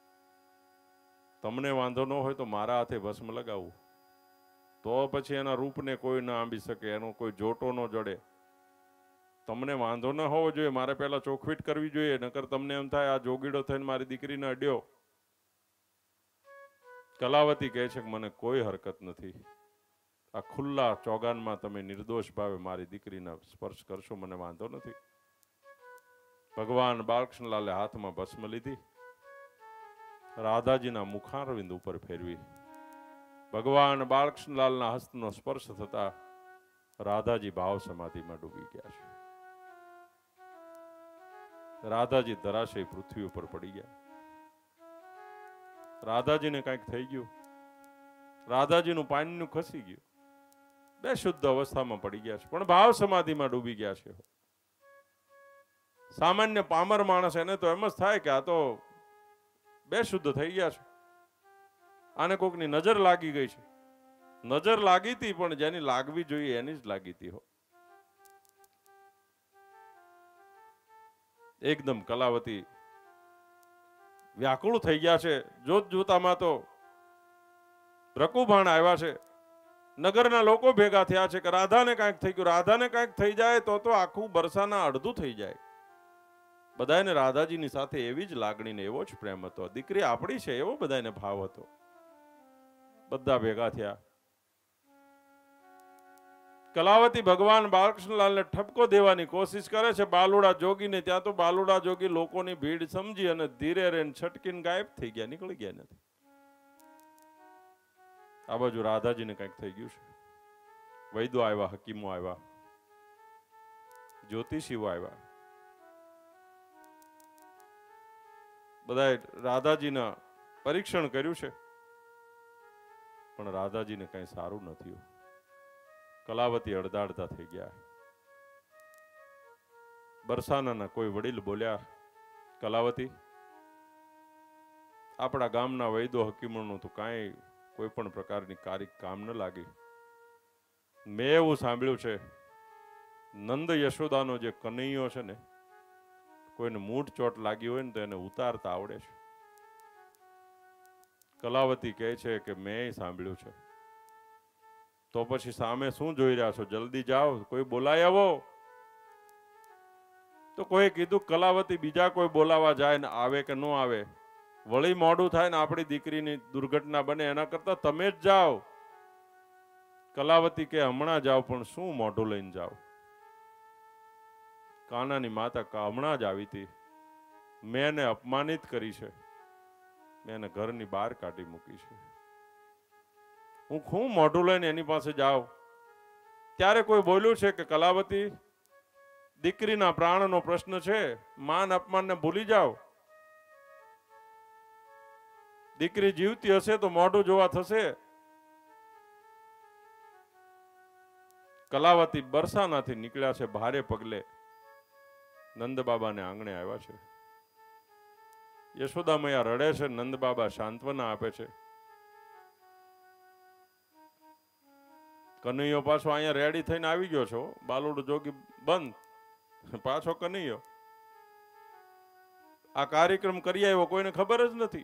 તમને વાંધો ન હોય તો મારા હાથે ભસ્મ લગાવવું, તો પછી એના રૂપને કોઈ ના આંબી શકે, એનો કોઈ જોટો ન જડે. તમને વાંધો ન હોવો જોઈએ, મારે પહેલા ચોખવીટ કરવી જોઈએ, નકર તમને એમ થાય આ જોગીડો થઈને મારી દીકરીને અડ્યો. કલાવતી કહે છે કે મને કોઈ હરકત નથી, આ ખુલ્લા ચોગાનમાં તમે નિર્દોષ ભાવે મારી દીકરીના સ્પર્શ કરશો, મને વાંધો નથી. ભગવાન બાલકૃષ્ણલાલે હાથમાં ભસ્મ લીધી, રાધાજીના મુખારવિંદ ઉપર ફેરવી. ભગવાન બાલકૃષ્ણલાલના હસ્તનો સ્પર્શ થતા રાધાજી ભાવ સમાધિમાં ડૂબી ગયા છે. રાધાજી ધરાશય પૃથ્વી ઉપર પડી ગયા. રાધાજીને કંઈક થઈ ગયું, રાધાજીનું પાણીનું ખસી ગયું, બે શુદ્ધ અવસ્થામાં પડી ગયા છે, પણ ભાવ સમાધિમાં ડૂબી ગયા છે. સામાન્ય પામર માણસ એને તો એમ જ થાય કે આ તો બે શુદ્ધ થઈ ગયા છે, આને કોકની નજર લાગી ગઈ છે. નજર લાગી હતી પણ જેની લાગવી જોઈએ એની જ લાગી હતી. એકદમ કલાવતી વ્યાકુળ થઈ ગયા છે. જોત જોતામાં તો રકુભાણ આવ્યા છે, નગરના લોકો ભેગા થયા છે કે રાધાને કાંઈક થઈ ગયું, રાધાને કાંઈક થઈ જાય તો આખું બરસાના અડધું થઈ જાય. બધાને રાધાજીની સાથે એવી જ લાગણી ને એવો જ પ્રેમ હતો, દીકરી આપણી છે એવો બધાને ભાવ હતો. બધા ભેગા થયા. કલાવતી ભગવાન બાલકૃષ્ણલાલને ઠપકો દેવાની કોશિશ કરે છે બાલુડા જોગીને, ત્યાં તો બાલુડા જોગી લોકોની ભીડ સમજી અને ધીરે રહીને છટકીને ગાયબ થઈ ગયા, નીકળી ગયા નથી. આ બાજુ રાધાજીને કંઈક થઈ ગયું છે. વૈદો આવ્યા, હકીમો આવ્યા, જ્યોતિષીઓ આવ્યા, બધાએ રાધાજીના પરીક્ષણ કર્યું છે, પણ રાધાજીને કઈ સારું નથી. કલાવતી અડધા અડધા થઈ ગયા. બરસાનાના કોઈ વડીલ બોલ્યા, કલાવતી આપણા ગામના વૈદો હકીમોનું તો કાંઈ કોઈ પણ પ્રકારની કારિક કામ ન લાગી. મેં એવું સાંભળ્યું છે નંદ યશોદાનો જે કનૈયો છે ને, કોઈને મૂઢ ચોટ લાગી હોય ને તો એને ઉતારતા આવડે છે. કલાવતી કહે છે કે મેં સાંભળ્યું છે. તો પછી સામે શું જોઈ રહ્યા છો, જલ્દી જાઓ, કોઈ બોલાય આવો. તો કોઈ કીધું કલાવતી બીજા કોઈ બોલાવા જાય ને આવે કે ન આવે, વળી મોડું થાય ને આપણી દીકરીની દુર્ઘટના બને, એના કરતા તમે જ જાઓ. કલાવતી કે હમણાં જાઓ, પણ શું મોઢું લઈને જાઓ. કાનાની માતા હમણાં જ આવી હતી, મેં એને અપમાનિત કરી છે, મેં એને ઘરની બહાર કાઢી મૂકી છે, હું મોઢું લઈને એની પાસે જાઉં. ત્યારે કોઈ બોલ્યું છે કે કલાવતી દીકરીના પ્રાણનો પ્રશ્ન છે, માન અપમાનને ભૂલી જાઓ. દીકરી જીવતી હશે તો મોઢું જોવા થશે. કલાવતી બરસાનાથી નીકળ્યા છે ભારે પગલે, નંદ બાબાને આંગણે આવ્યા છે. યશોદા મૈયા રડે છે, નંદ બાબા સાંત્વના આપે છે. કનૈયો પાછો અહીંયા રેડી થઈને આવી ગયો છો, બાલુડ જોગી બંધ, પાછો કનૈયો આ કાર્યક્રમ કરી આવ્યો, કોઈને ખબર જ નથી.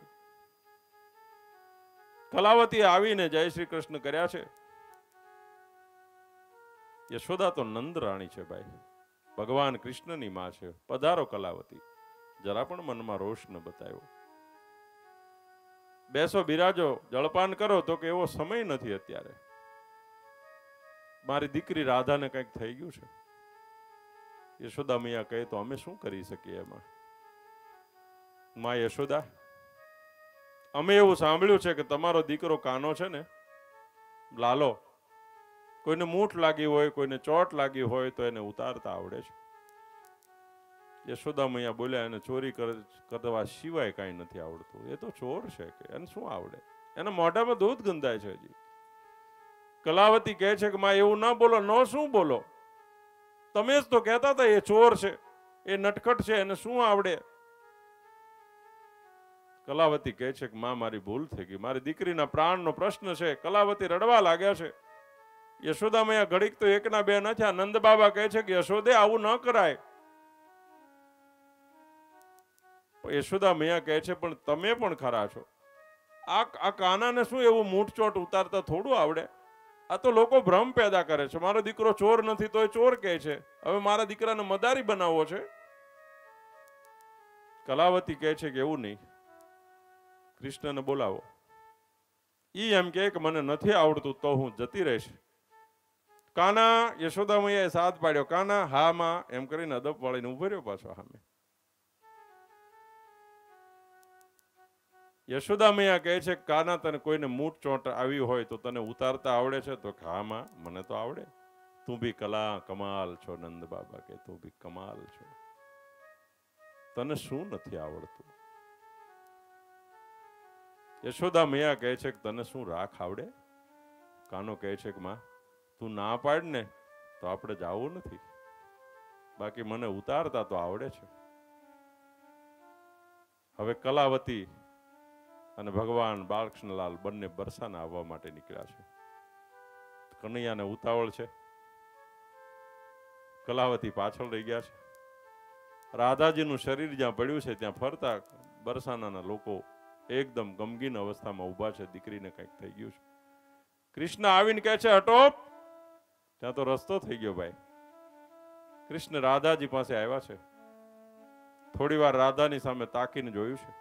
કલાવતી આવીને જય શ્રી કૃષ્ણ કર્યા છે. યશોદા તો નંદ રાણી છે ભાઈ, ભગવાન કૃષ્ણની માં છે. પધારો કલાવતી. જરા પણ મનમાં રોષ ન બતાવ્યો. બેસો, બિરાજો, જળપાન કરો. તો કે એવો સમય નથી અત્યારે. મારી દીકરી રાધાને કંઈક થઈ ગયું છે. યશોદા મૈયા કહે તો અમે શું કરી શકીએ એમાં? માં યશોદા, અમે એવું સાંભળ્યું છે કે તમારો દીકરો કાનો છે ને, લાલો, કોઈને મૂઠ લાગી હોય, કોઈને ચોટ લાગી હોય તો એને ઉતારતા આવડે છે. યશોદા મૈયા બોલ્યા, એને ચોરી કરવા સિવાય કાંઈ નથી આવડતું. એ તો ચોર છે, કે એને શું આવડે? એના મોઢામાં દૂધ ગંધાય છે હજી. કલાવતી કહે છે કે માં એવું ના બોલો. ન શું બોલો? તમે જ તો કહેતા હતા એ ચોર છે, એ નટખટ છે, એને શું આવડે? કલાવતી કહે છે કે માં મારી ભૂલ થઈ ગઈ, મારી દીકરીના પ્રાણનો પ્રશ્ન છે. કલાવતી રડવા લાગ્યા છે. યશોદા મૈયા ઘડીક તો એકના બે ન થયા. નંદ બાબા કહે છે કે યશોદે આવું ન કરાય. યશોદા મૈયા કહે છે પણ તમે પણ ખરા છો. આ કાનાને શું એવું મૂઠચોટ ઉતારતા થોડું આવડે? આ તો લોકો ભ્રમ પેદા કરે છે. મારો દીકરો ચોર નથી તો એ ચોર કહે છે. હવે મારા દીકરાને મદારી બનાવવો છે. કલાવતી કહે છે કે એવું નહીં, કૃષ્ણને બોલાવો. ઈ એમ કે મને નથી આવડતું તો હું જતી રહીશ. કાના, યશોદા મૈયાએ સાથ પાડ્યો. કાના, હા માં, એમ કરીને અદબ વાળીને ઉભો રહ્યો પાછો સામે. યશોદા મૈયા કહે છે કાના, તને કોઈને મૂઠ ચોટ આવી હોય તો તને ઉતારતા આવડે છે? તો હા માં, મને તો આવડે. તું બી કમાલ છો. નંદ બાબા કે તું બી કમાલ છો. તને શું નથી આવડતું? યશોદા મૈયા કહે છે કે તને શું રાખ આવડે? કાનો કહે છે કે માં, તું ના પાડ ને તો આપણે જાવું નથી, બાકી મને ઉતારતા તો આવડે છે. હવે કલાવતી અને ભગવાન બાલકૃષ્ણલાલ બંને બરસાના આવવા માટે નીકળ્યા છે. કનૈયાને ઉતાવળ છે. કલાવતી પાછળ રહી ગયા છે. રાધાજીનું શરીર જ્યાં પડ્યું છે ત્યાં ફરતા બરસાનાના લોકો એકદમ ગમગીન અવસ્થામાં ઊભા છે. દીકરીને કંઈક થઈ ગયું છે. કૃષ્ણ આવીને કહે છે હટો. ત્યાં તો રસ્તો થઈ ગયો ભાઈ. કૃષ્ણ રાધાજી પાસે આવ્યા છે. થોડી વાર રાધાની સામે તાકીને જોયું છે.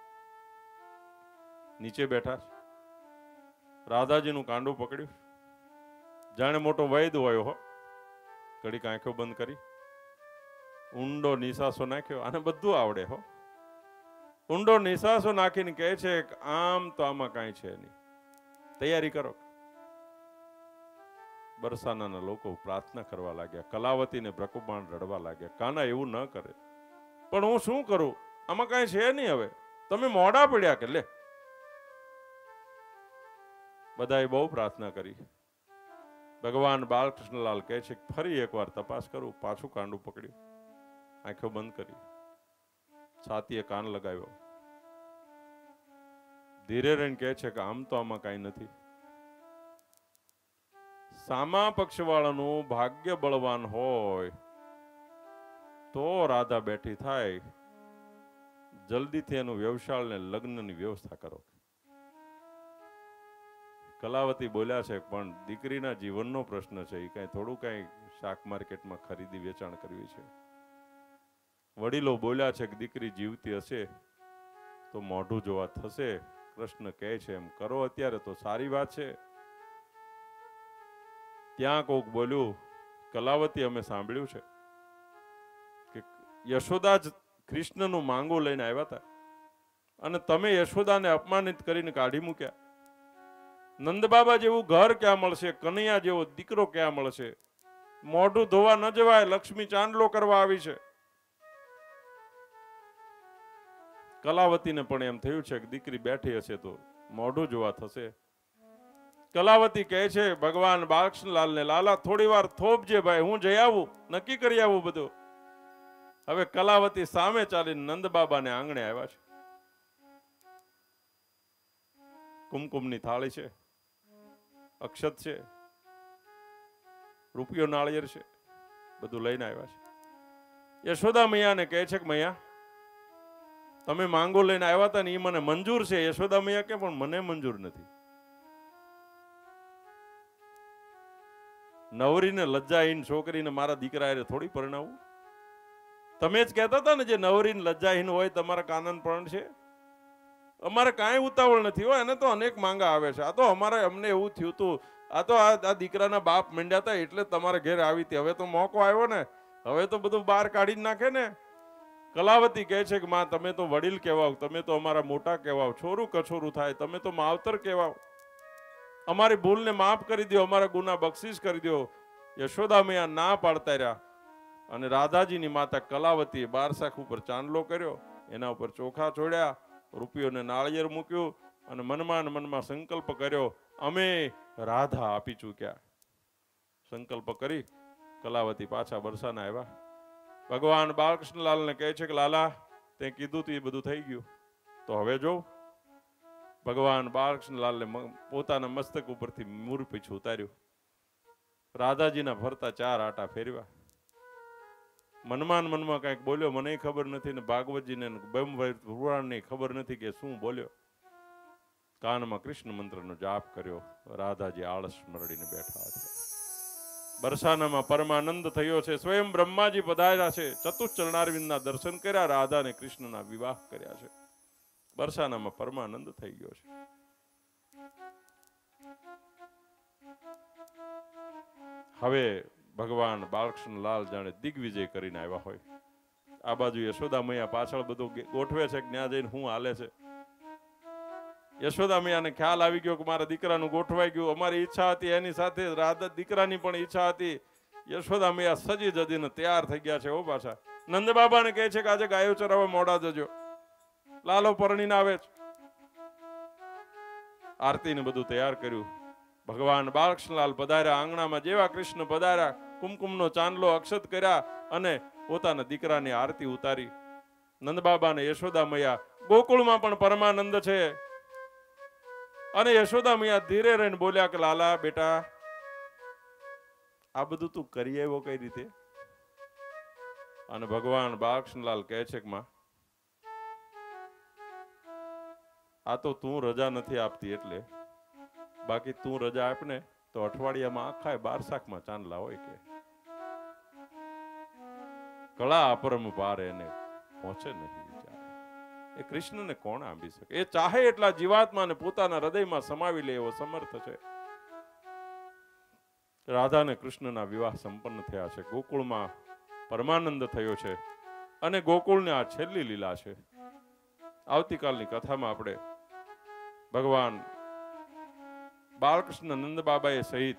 નીચે બેઠા છે. રાધાજીનું કાંડું પકડ્યું, જાણે મોટો વૈદ હોય હો. ઘડીક આંખો બંધ કરી ઊંડો નિસાસો નાખ્યો. આને બધું આવડે હો. ઊંડો નિસાસો નાખીને કહે છે આમ તો આમાં કાંઈ છે નહીં, તૈયારી કરો. બરસાનાના લોકો પ્રાર્થના કરવા લાગ્યા. કલાવતીને બ્રહ્મબાણ રડવા લાગ્યા. કાના એવું ન કરે. પણ હું શું કરું? આમાં કાંઈ છે નહીં. હવે તમે મોડા પડ્યા કે લે. બધાએ બહુ પ્રાર્થના કરી. ભગવાન બાલકૃષ્ણલાલ કહે છે ફરી એકવાર તપાસ કરું. પાછું કાંડું પકડ્યું, આંખો બંધ કરી, છાતીએ કાન લગાવ્યો. ધીરે રહીને કહે છે કે આમ તો આમાં કાંઈ નથી. સામા પક્ષવાળાનું ભાગ્ય બળવાન હોય તો રાધા બેઠી થાય. જલ્દીથી એનું વ્યવસાય ને લગ્નની વ્યવસ્થા કરો. કલાવતી બોલ્યા છે પણ દીકરીના જીવનનો પ્રશ્ન છે. એ કઈ થોડું કઈ શાક માર્કેટમાં ખરીદી વેચાણ કરવી છે. વડીલો બોલ્યા છે કે દીકરી જીવતી હશે તો મોઢું જોવા થશે. કૃષ્ણ કહે છે એમ કરો અત્યારે તો સારી વાત છે. ત્યાં કોક બોલ્યું કલાવતી અમે સાંભળ્યું છે કે યશોદા જ કૃષ્ણનું માંગું લઈને આવ્યા હતા અને તમે યશોદાને અપમાનિત કરીને કાઢી મૂક્યા. નંદબાબા જેવું ઘર ક્યાં મળશે? કનૈયા જેવો દીકરો ક્યાં મળશે? મોઢું ધોવા ન જવાય. લક્ષ્મી ચાંદલો કરવા આવી છે. કલાવતીને પણ એમ થયું છે કે દીકરી બેઠી હશે તો મોઢું જોવા થશે. કલાવતી કહે છે ભગવાન બાલકૃષ્ણલાલને લાલા થોડી વાર થોપજે ભાઈ, હું જઈ આવું, નક્કી કરી આવું બધું. હવે કલાવતી સામે ચાલીને નંદબાબાને આંગણે આવ્યા છે. કુમકુમની થાળી છે, અક્ષત છે, રૂપિયો નાળિયેર છે, બધું લઈને આવ્યા છે. યશોદા મૈયાને કહે છે કે મૈયા તમે માંગો લઈને આવ્યા હતા ને એ મને મંજૂર છે. યશોદા મૈયા કે પણ મને મંજૂર નથી. નવરીને લજ્જાહીન છોકરીને મારા દીકરા એ થોડી પરણાવું. તમે જ કહેતા હતા ને જે નવરીન લજ્જાહીન હોય તમારા કાનન પણ છે. અમારે કાંઈ ઉતાવળ નથી હોય, એને તો અનેક માંગા આવે છે. આ તો અમને એવું થયું હતું, આ તો આ દીકરાના બાપ મંડ્યા હતા એટલે તમારે ઘેર આવી હતી. હવે તો મોકો આવ્યો ને, હવે તો બધું બહાર કાઢી નાખે ને. કલાવતી કહે છે કે માં તમે તો વડીલ કહેવાઓ, તમે તો અમારા મોટા કહેવાઓ, છોરું કછોરું થાય તમે તો માવતર કહેવાઓ, અમારી ભૂલને માફ કરી દો, અમારા ગુના બક્ષિસ કરી દો. યશોદા મૈયા ના પાડતા રહ્યા અને રાધાજીની માતા કલાવતીએ બારસાખ ઉપર ચાંદલો કર્યો, એના ઉપર ચોખા છોડ્યા, રૂપિયોને નાળિયેર મૂક્યું અને મનમાં સંકલ્પ કર્યો, અમે રાધા આપી ચૂક્યા. સંકલ્પ કરી કલાવતી પાછા બરસાના આવ્યા. ભગવાન બાલકૃષ્ણલાલને કહે છે કે લાલા તે કીધું તું એ બધું થઈ ગયું, તો હવે જો. ભગવાન બાલકૃષ્ણલાલને પોતાના મસ્તક ઉપરથી મૂર પીછું ઉતાર્યું, રાધાજીના ફરતા 4 આટા ફેરવ્યા. મનમાં કંઈક બોલ્યો, મને ખબર નથી ને ભાગવતજીને પુરાણને ખબર નથી કે શું બોલ્યો. કાનમાં કૃષ્ણ મંત્રનો જાપ કર્યો. રાધાજી આળસ મરડીને બેઠા હતા. બરસાનામાં પરમાનંદ થયો છે. સ્વયં બ્રહ્માજી પધાર્યા છે. ચતુશ્ચરણારવિંદના દર્શન કર્યા, રાધા અને કૃષ્ણના વિવાહ કર્યા છે. બરસાનામાં પરમાનંદ થઈ ગયો છે. હવે ભગવાન બાલકૃષ્ણલાલ જાણે દિગ્વિજય કરીને આવ્યા હોય. આ બાજુ યશોદા મૈયા પાછળ બધું ગોઠવે છે, ત્યાં જઈને હું હાલે છે. યશોદા મૈયાને ખ્યાલ આવી ગયો કે મારા દીકરાનું ગોઠવાઈ ગયું. અમારી ઈચ્છા હતી, એની સાથે રાધા દીકરાની પણ ઈચ્છા હતી. યશોદા મૈયા સજી જજીને તૈયાર થઈ ગયા છે. ઓ પાછા નંદ બાબાને કહે છે કે આજે ગાયો ચરાવવા મોડા જજો, લાલો પરણીને આવે છે. આરતીને બધું તૈયાર કર્યું. ભગવાન બાલકૃષ્ણલાલ પધાર્યા. આંગણામાં જેવા કૃષ્ણ પધાર્યા, કુમકુમનો ચાંદલો અક્ષત કર્યા અને પોતાના દીકરાની આરતી ઉતારી. નંદબાબા ને યશોદા મૈયા ગોકુળમાં પણ પરમાનંદ છે. અને યશોદા મૈયા ધીરે રહીને બોલ્યા કે લાલા બેટા, આ બધું તું કરી આવ્યો કઈ રીતે? અને ભગવાન બાલકૃષ્ણલાલ કહે છે કે માં, આ તો તું રજા નથી આપતી એટલે, બાકી તું રજા આપને તો અઠવાડિયામાં આખા બારસાખમાં ચાંદલા હોય કે કળા અપરંપાર એને પહોંચે નહીં. એ કૃષ્ણને કોણ આંબી શકે? એ ચાહે એટલા જીવાત્માને પોતાના હૃદયમાં સમાવી લે એવો સમર્થ છે. રાધા અને કૃષ્ણના વિવાહ સંપન્ન થયા છે. ગોકુળમાં પરમાનંદ થયો છે અને ગોકુળની આ છેલ્લી લીલા છે. આવતીકાલની કથામાં આપણે ભગવાન બાલકૃષ્ણ નંદ બાબાએ સહિત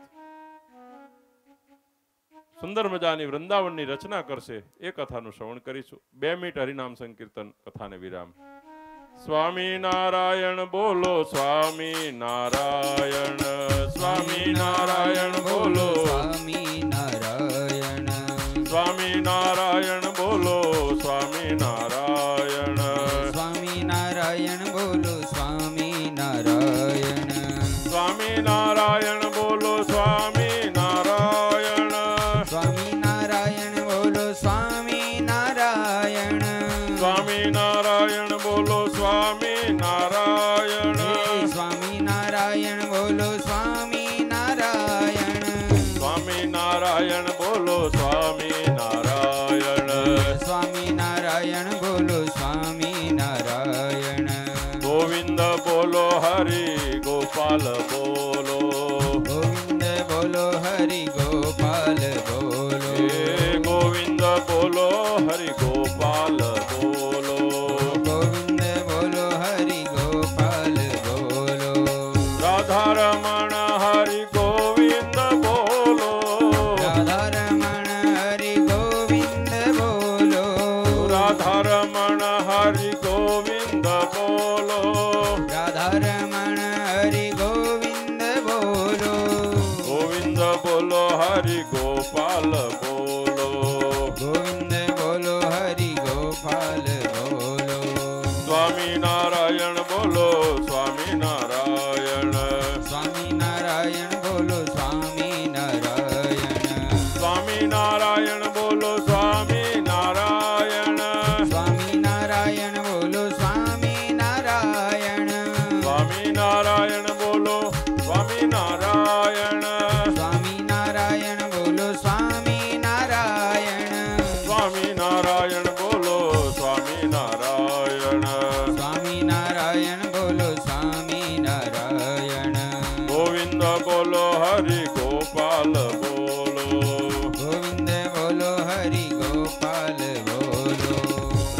સુંદર મજાની વૃંદાવનની રચના કરશે. એ કથાનું શ્રવણ કરીશું. 2 મિનિટ હરિનામ સંકીર્તન કથાને વિરામ. સ્વામી નારાયણ બોલો, સ્વામી નારાયણ, સ્વામી નારાયણ બોલો, સ્વામી નારાયણ, સ્વામી નારાયણ બોલો, સ્વામી નારાયણ, સ્વામી નારાયણ બોલો, સ્વામી નારાયણ, સ્વામી નારાયણ બોલો, સ્વામી નારાયણ, સ્વામી નારાયણ બોલો, સ્વામી નારાયણ, સ્વામી નારાયણ બોલો, સ્વામી નારાયણ, સ્વામી નારાયણ બોલો, સ્વામી નારાયણ, સ્વામી નારાયણ બોલો, સ્વામી નારાયણ, સ્વામી નારાયણ બોલો, સ્વામી નારાયણ, ગોવિંદ બોલો, હરિ ગોપાલ બોલો, ગોવિંદ બોલો, હરિ ગોપાલ બોલો, ગોવિંદ બોલો, હરિ ગોપાલ બોલો, ગોવિંદ બોલો, હરિ ગોપાલ બોલો, રાધા રમણ હરિ ગોવિંદ બોલો, રાધા રમણ હરિ ગોવિંદ બોલો, રાધા રમણ હરિ ગોવિંદ બોલો, રાધા રમણ હરિ ગોવિંદ બોલો, ગોવિંદ બોલો, હરિ ગોપાલ બોલો, ગોવિંદ બોલો, હરિ ગોપાલ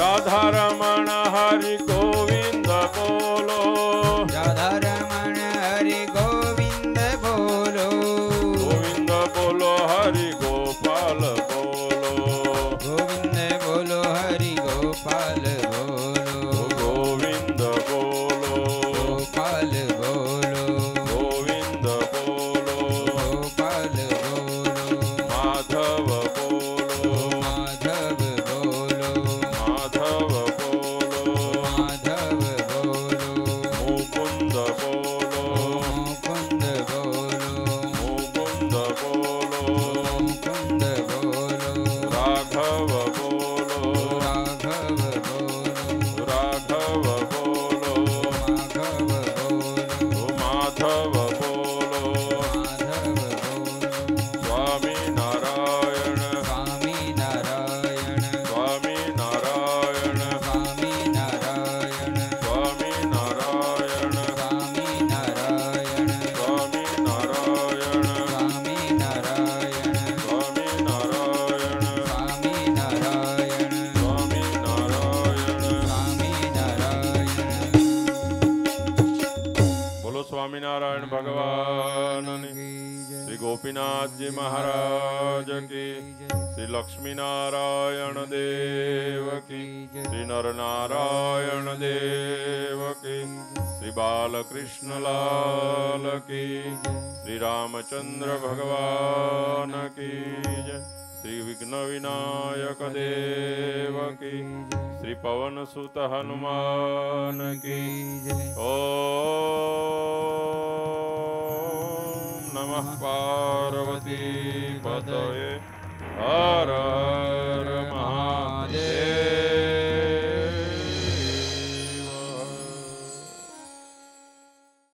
राधा रमण हरि गोविंद बोलो, राधा रमण हरि गोविंद बोलो, गोविंद बोलो हरि गोपाल बोलो, गोविंद बोलो हरि गोपाल बोलो, गोविंद बोलो, गोपाल बोलो, गोविंद बोलो, गोपाल बोलो, माधव बोलो, माधव बोलो, माधव बोलो, माधव बोलो, मुकुंद बोलो, मुकुंद बोलो, मुकुंद बोलो, मुकुंद बोलो, राघव बोलो, राघव बोलो, राघव बोलो, राघव बोलो, माधव बोलो, माधव बोलो, स्वामी नारायण, स्वामी नारायण, स्वामी नारायण, स्वामी नारायण, स्वामी नारायण, स्वामी नारायण, स्वामी नारायण, स्वामी नारायण, स्वामी नारायण, स्वामी नारायण, स्वामी नारायण। स्वामी नारायण। बोलो स्वामीनारायण भगवान श्री गोपीनाथ जी महाराज की, श्री लक्ष्मी नारायण देव की, श्री नर नारायण देव की, श्री बालकृष्ण लाल की, श्री रामचंद्र भगवान की जय, श्री विघ्न विनायक देव की, श्री पवन सुत हनुमान की। ओम नमः पार्वती पतये हर हर महादेव।